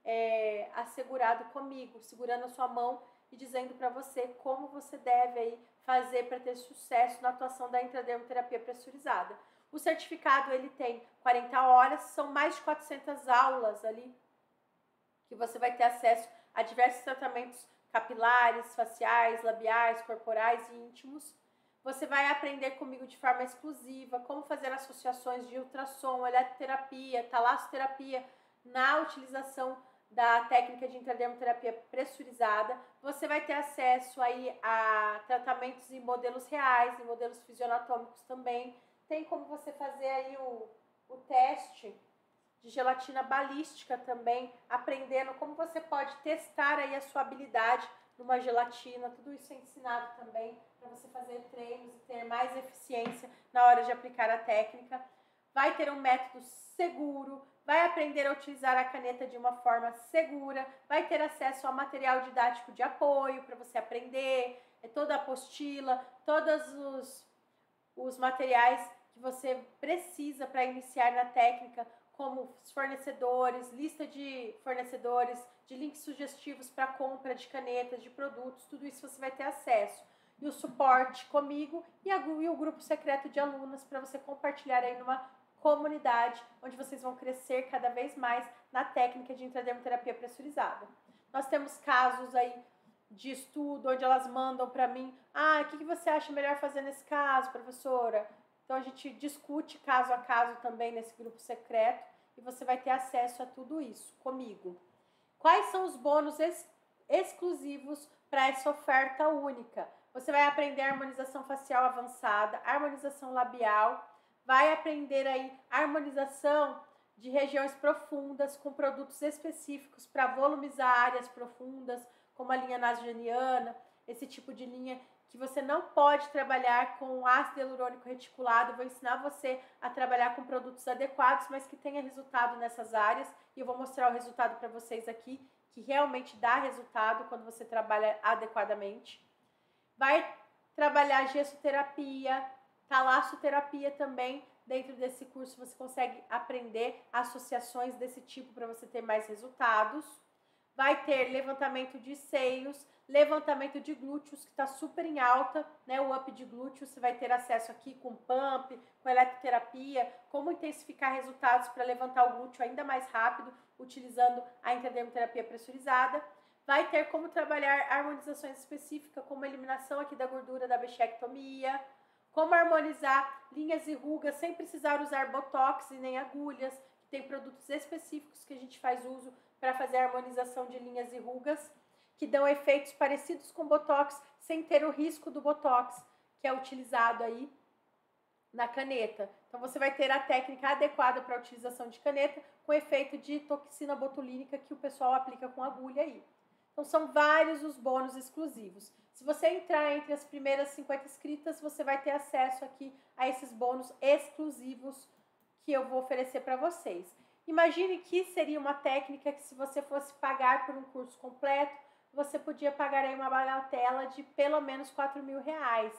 é, assegurado comigo, segurando a sua mão e dizendo para você como você deve aí fazer para ter sucesso na atuação da intradermoterapia pressurizada. O certificado ele tem quarenta horas, são mais de quatrocentas aulas ali que você vai ter acesso a diversos tratamentos capilares, faciais, labiais, corporais e íntimos. Você vai aprender comigo de forma exclusiva como fazer associações de ultrassom, eletroterapia, talassoterapia na utilização da técnica de intradermoterapia pressurizada. Você vai ter acesso aí a tratamentos em modelos reais, em modelos fisionatômicos também. Tem como você fazer aí o, o teste de gelatina balística também, aprendendo como você pode testar aí a sua habilidade numa gelatina. Tudo isso é ensinado também para você fazer treinos e ter mais eficiência na hora de aplicar a técnica. Vai ter um método seguro, vai aprender a utilizar a caneta de uma forma segura, vai ter acesso a material didático de apoio para você aprender, é toda a apostila, todos os, os materiais que você precisa para iniciar na técnica, como os fornecedores, lista de fornecedores, de links sugestivos para compra de canetas, de produtos, tudo isso você vai ter acesso. E o suporte comigo e, a, e o grupo secreto de alunas para você compartilhar aí numa comunidade onde vocês vão crescer cada vez mais na técnica de intradermoterapia pressurizada. Nós temos casos aí de estudo onde elas mandam para mim, ah, o que, que você acha melhor fazer nesse caso, professora? Então a gente discute caso a caso também nesse grupo secreto e você vai ter acesso a tudo isso comigo. Quais são os bônus ex exclusivos para essa oferta única? Você vai aprender harmonização facial avançada, harmonização labial, vai aprender aí harmonização de regiões profundas com produtos específicos para volumizar áreas profundas, como a linha nasogeniana, esse tipo de linha que você não pode trabalhar com ácido hialurônico reticulado. Eu vou ensinar você a trabalhar com produtos adequados, mas que tenha resultado nessas áreas. E eu vou mostrar o resultado para vocês aqui, que realmente dá resultado quando você trabalha adequadamente. Vai trabalhar gessoterapia, talassoterapia também. Dentro desse curso você consegue aprender associações desse tipo para você ter mais resultados. Vai ter levantamento de seios, levantamento de glúteos, que está super em alta, né? O up de glúteos, você vai ter acesso aqui com pump, com eletroterapia, como intensificar resultados para levantar o glúteo ainda mais rápido, utilizando a intradermoterapia pressurizada. Vai ter como trabalhar harmonizações específicas, como a eliminação aqui da gordura da bichectomia, como harmonizar linhas e rugas sem precisar usar botox e nem agulhas, que tem produtos específicos que a gente faz uso para fazer a harmonização de linhas e rugas, que dão efeitos parecidos com botox, sem ter o risco do botox, que é utilizado aí na caneta. Então você vai ter a técnica adequada para a utilização de caneta, com efeito de toxina botulínica que o pessoal aplica com agulha aí. Então são vários os bônus exclusivos. Se você entrar entre as primeiras cinquenta inscritas, você vai ter acesso aqui a esses bônus exclusivos que eu vou oferecer para vocês. Imagine que seria uma técnica que, se você fosse pagar por um curso completo, você podia pagar aí uma bagatela de pelo menos quatro mil reais.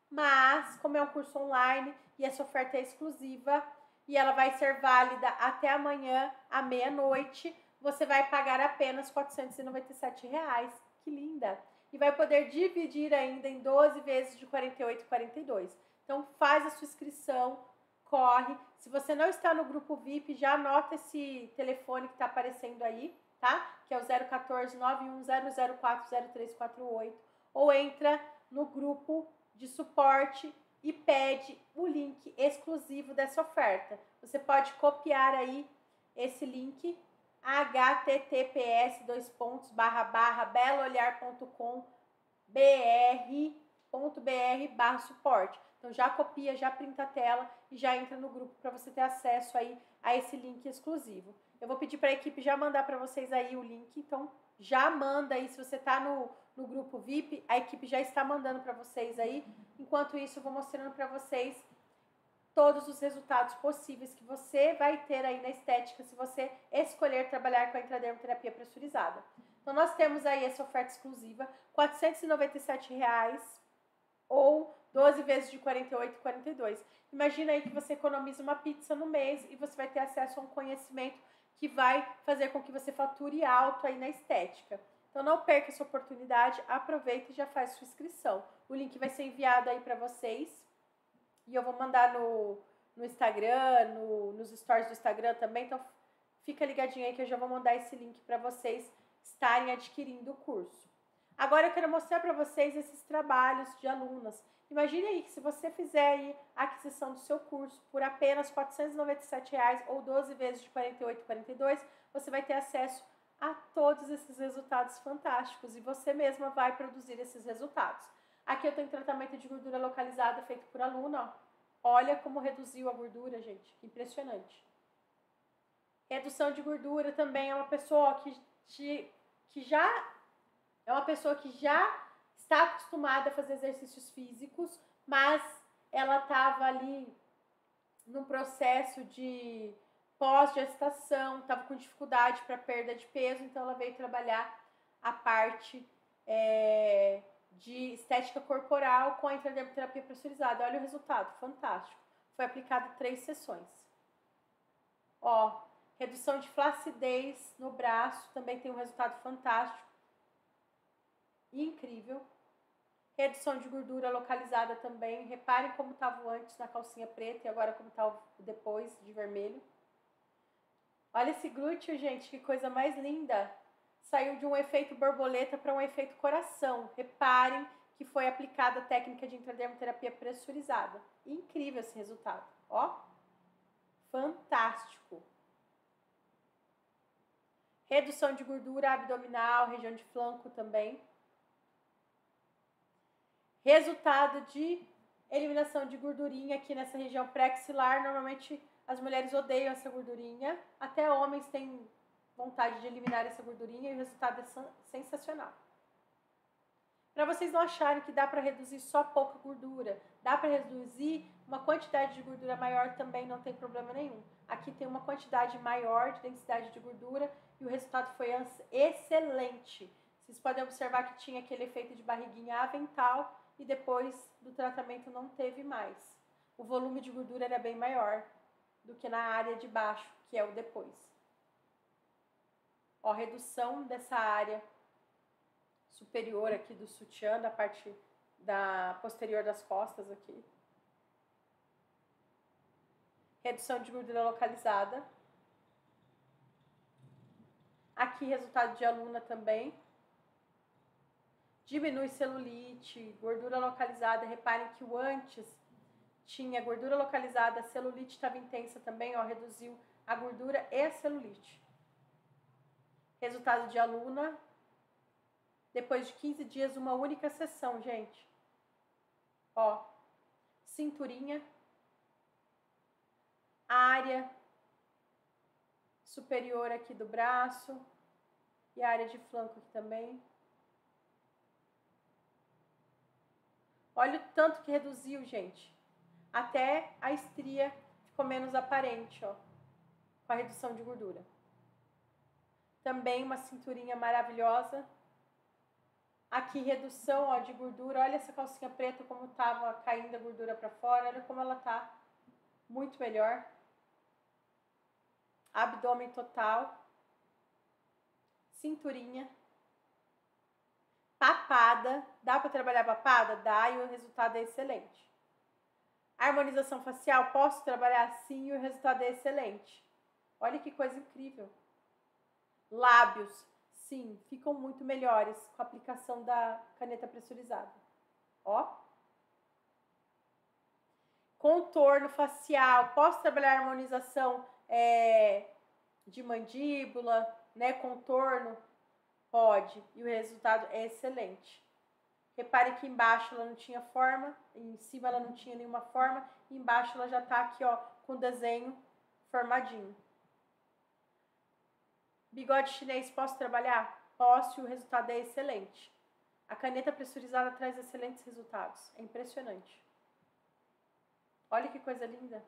Mas, como é um curso online e essa oferta é exclusiva e ela vai ser válida até amanhã à meia-noite, você vai pagar apenas quatrocentos e noventa e sete reais. Que linda! E vai poder dividir ainda em doze vezes de quarenta e oito reais e quarenta e dois centavos. Então, faz a sua inscrição, corre. Se você não está no grupo V I P, já anota esse telefone que está aparecendo aí, tá? Que é o zero um quatro, nove um zero zero quatro zero três quatro oito. Ou entra no grupo de suporte e pede o link exclusivo dessa oferta. Você pode copiar aí esse link, https dois pontos barra barra beloolhar ponto com br.br barra suporte. Então já copia, já printa a tela e já entra no grupo para você ter acesso aí a esse link exclusivo. Eu vou pedir para a equipe já mandar para vocês aí o link, então já manda aí. Se você está no, no grupo V I P, a equipe já está mandando para vocês aí. Enquanto isso, eu vou mostrando para vocês todos os resultados possíveis que você vai ter aí na estética se você escolher trabalhar com a intradermoterapia pressurizada. Então nós temos aí essa oferta exclusiva, quatrocentos e noventa e sete reais ou doze vezes de quarenta e oito reais e quarenta e dois centavos. Imagina aí que você economiza uma pizza no mês e você vai ter acesso a um conhecimento que vai fazer com que você fature alto aí na estética. Então não perca essa oportunidade, aproveita e já faz sua inscrição. O link vai ser enviado aí para vocês e eu vou mandar no, no Instagram, no, nos stories do Instagram também. Então fica ligadinho aí que eu já vou mandar esse link para vocês estarem adquirindo o curso. Agora eu quero mostrar para vocês esses trabalhos de alunas. Imagine aí que se você fizer aí a aquisição do seu curso por apenas quatrocentos e noventa e sete reais ou doze vezes de quarenta e oito reais e quarenta e dois centavos, você vai ter acesso a todos esses resultados fantásticos e você mesma vai produzir esses resultados. Aqui eu tenho tratamento de gordura localizada feito por aluna, ó. Olha como reduziu a gordura, gente, impressionante. Redução de gordura também é uma pessoa que, que, que já é uma pessoa que já está acostumada a fazer exercícios físicos, mas ela estava ali num processo de pós-gestação, estava com dificuldade para perda de peso, então ela veio trabalhar a parte é, de estética corporal com a intradermoterapia pressurizada. Olha o resultado, fantástico. Foi aplicado três sessões. Ó, redução de flacidez no braço, também tem um resultado fantástico. Incrível. Redução de gordura localizada também. Reparem como estava antes na calcinha preta e agora como está o depois de vermelho. Olha esse glúteo, gente, que coisa mais linda. Saiu de um efeito borboleta para um efeito coração. Reparem que foi aplicada a técnica de intradermoterapia pressurizada. Incrível esse resultado, ó. Fantástico. Redução de gordura abdominal, região de flanco também. Resultado de eliminação de gordurinha aqui nessa região pré-axilar. Normalmente as mulheres odeiam essa gordurinha. Até homens têm vontade de eliminar essa gordurinha e o resultado é sensacional. Para vocês não acharem que dá para reduzir só pouca gordura, dá para reduzir uma quantidade de gordura maior também, não tem problema nenhum. Aqui tem uma quantidade maior de densidade de gordura e o resultado foi excelente. Vocês podem observar que tinha aquele efeito de barriguinha avental e depois do tratamento não teve mais. O volume de gordura era bem maior do que na área de baixo, que é o depois. Ó, redução dessa área superior aqui do sutiã, da parte da posterior das costas aqui. Redução de gordura localizada. Aqui, resultado de aluna também. Diminui celulite, gordura localizada. Reparem que o antes tinha gordura localizada, a celulite estava intensa também, ó, reduziu a gordura e a celulite. Resultado de aluna. Depois de quinze dias, uma única sessão, gente. Ó, cinturinha. Área superior aqui do braço. E a área de flanco aqui também. Olha o tanto que reduziu, gente. Até a estria ficou menos aparente, ó. Com a redução de gordura. Também uma cinturinha maravilhosa. Aqui, redução, ó, de gordura. Olha essa calcinha preta como tava caindo a gordura para fora. Olha como ela tá muito melhor. Abdômen total. Cinturinha. Papada. Dá para trabalhar papada? Dá, e o resultado é excelente. Harmonização facial. Posso trabalhar assim e o resultado é excelente. Olha que coisa incrível. Lábios. Sim, ficam muito melhores com a aplicação da caneta pressurizada. Ó. Contorno facial. Posso trabalhar a harmonização é, de mandíbula, né? Contorno? Pode. E o resultado é excelente. Repare que embaixo ela não tinha forma, em cima ela não tinha nenhuma forma, e embaixo ela já tá aqui, ó, com o desenho formadinho. Bigode chinês, posso trabalhar? Posso, e o resultado é excelente. A caneta pressurizada traz excelentes resultados. É impressionante. Olha que coisa linda.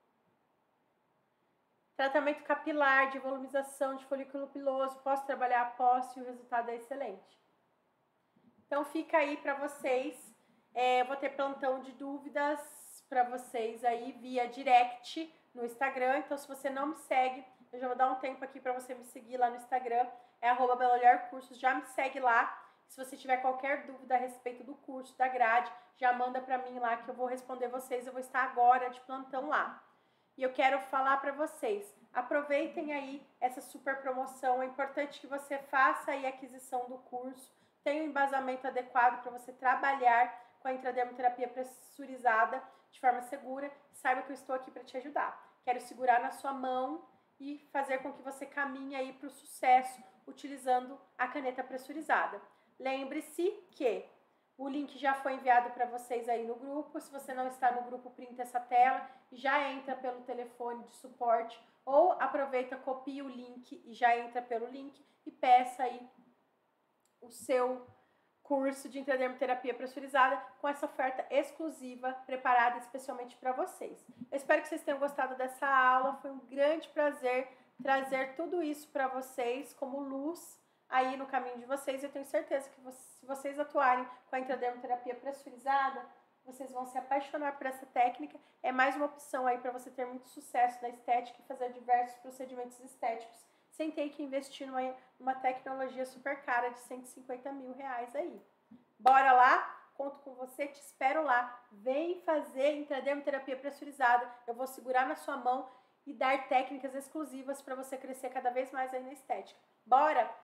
Tratamento capilar, de volumização, de folículo piloso. Posso trabalhar? Posso, e o resultado é excelente. Então fica aí para vocês. É, eu vou ter plantão de dúvidas para vocês aí via direct no Instagram. Então, se você não me segue, eu já vou dar um tempo aqui para você me seguir lá no Instagram. É arroba belolharcursos. Já me segue lá. Se você tiver qualquer dúvida a respeito do curso, da grade, já manda para mim lá que eu vou responder vocês. Eu vou estar agora de plantão lá. E eu quero falar para vocês, aproveitem aí essa super promoção. É importante que você faça aí a aquisição do curso tem um embasamento adequado para você trabalhar com a intradermoterapia pressurizada de forma segura. Saiba que eu estou aqui para te ajudar. Quero segurar na sua mão e fazer com que você caminhe aí para o sucesso utilizando a caneta pressurizada. Lembre-se que o link já foi enviado para vocês aí no grupo. Se você não está no grupo, printa essa tela e já entra pelo telefone de suporte, ou aproveita, copia o link e já entra pelo link e peça aí o seu curso de intradermoterapia pressurizada com essa oferta exclusiva preparada especialmente para vocês. Eu espero que vocês tenham gostado dessa aula. Foi um grande prazer trazer tudo isso para vocês como luz aí no caminho de vocês. Eu tenho certeza que se vocês atuarem com a intradermoterapia pressurizada, vocês vão se apaixonar por essa técnica. É mais uma opção aí para você ter muito sucesso na estética e fazer diversos procedimentos estéticos sem ter que investir numa, numa tecnologia super cara de cento e cinquenta mil reais aí. Bora lá? Conto com você, te espero lá. Vem fazer intradermoterapia pressurizada. Eu vou segurar na sua mão e dar técnicas exclusivas para você crescer cada vez mais aí na estética. Bora?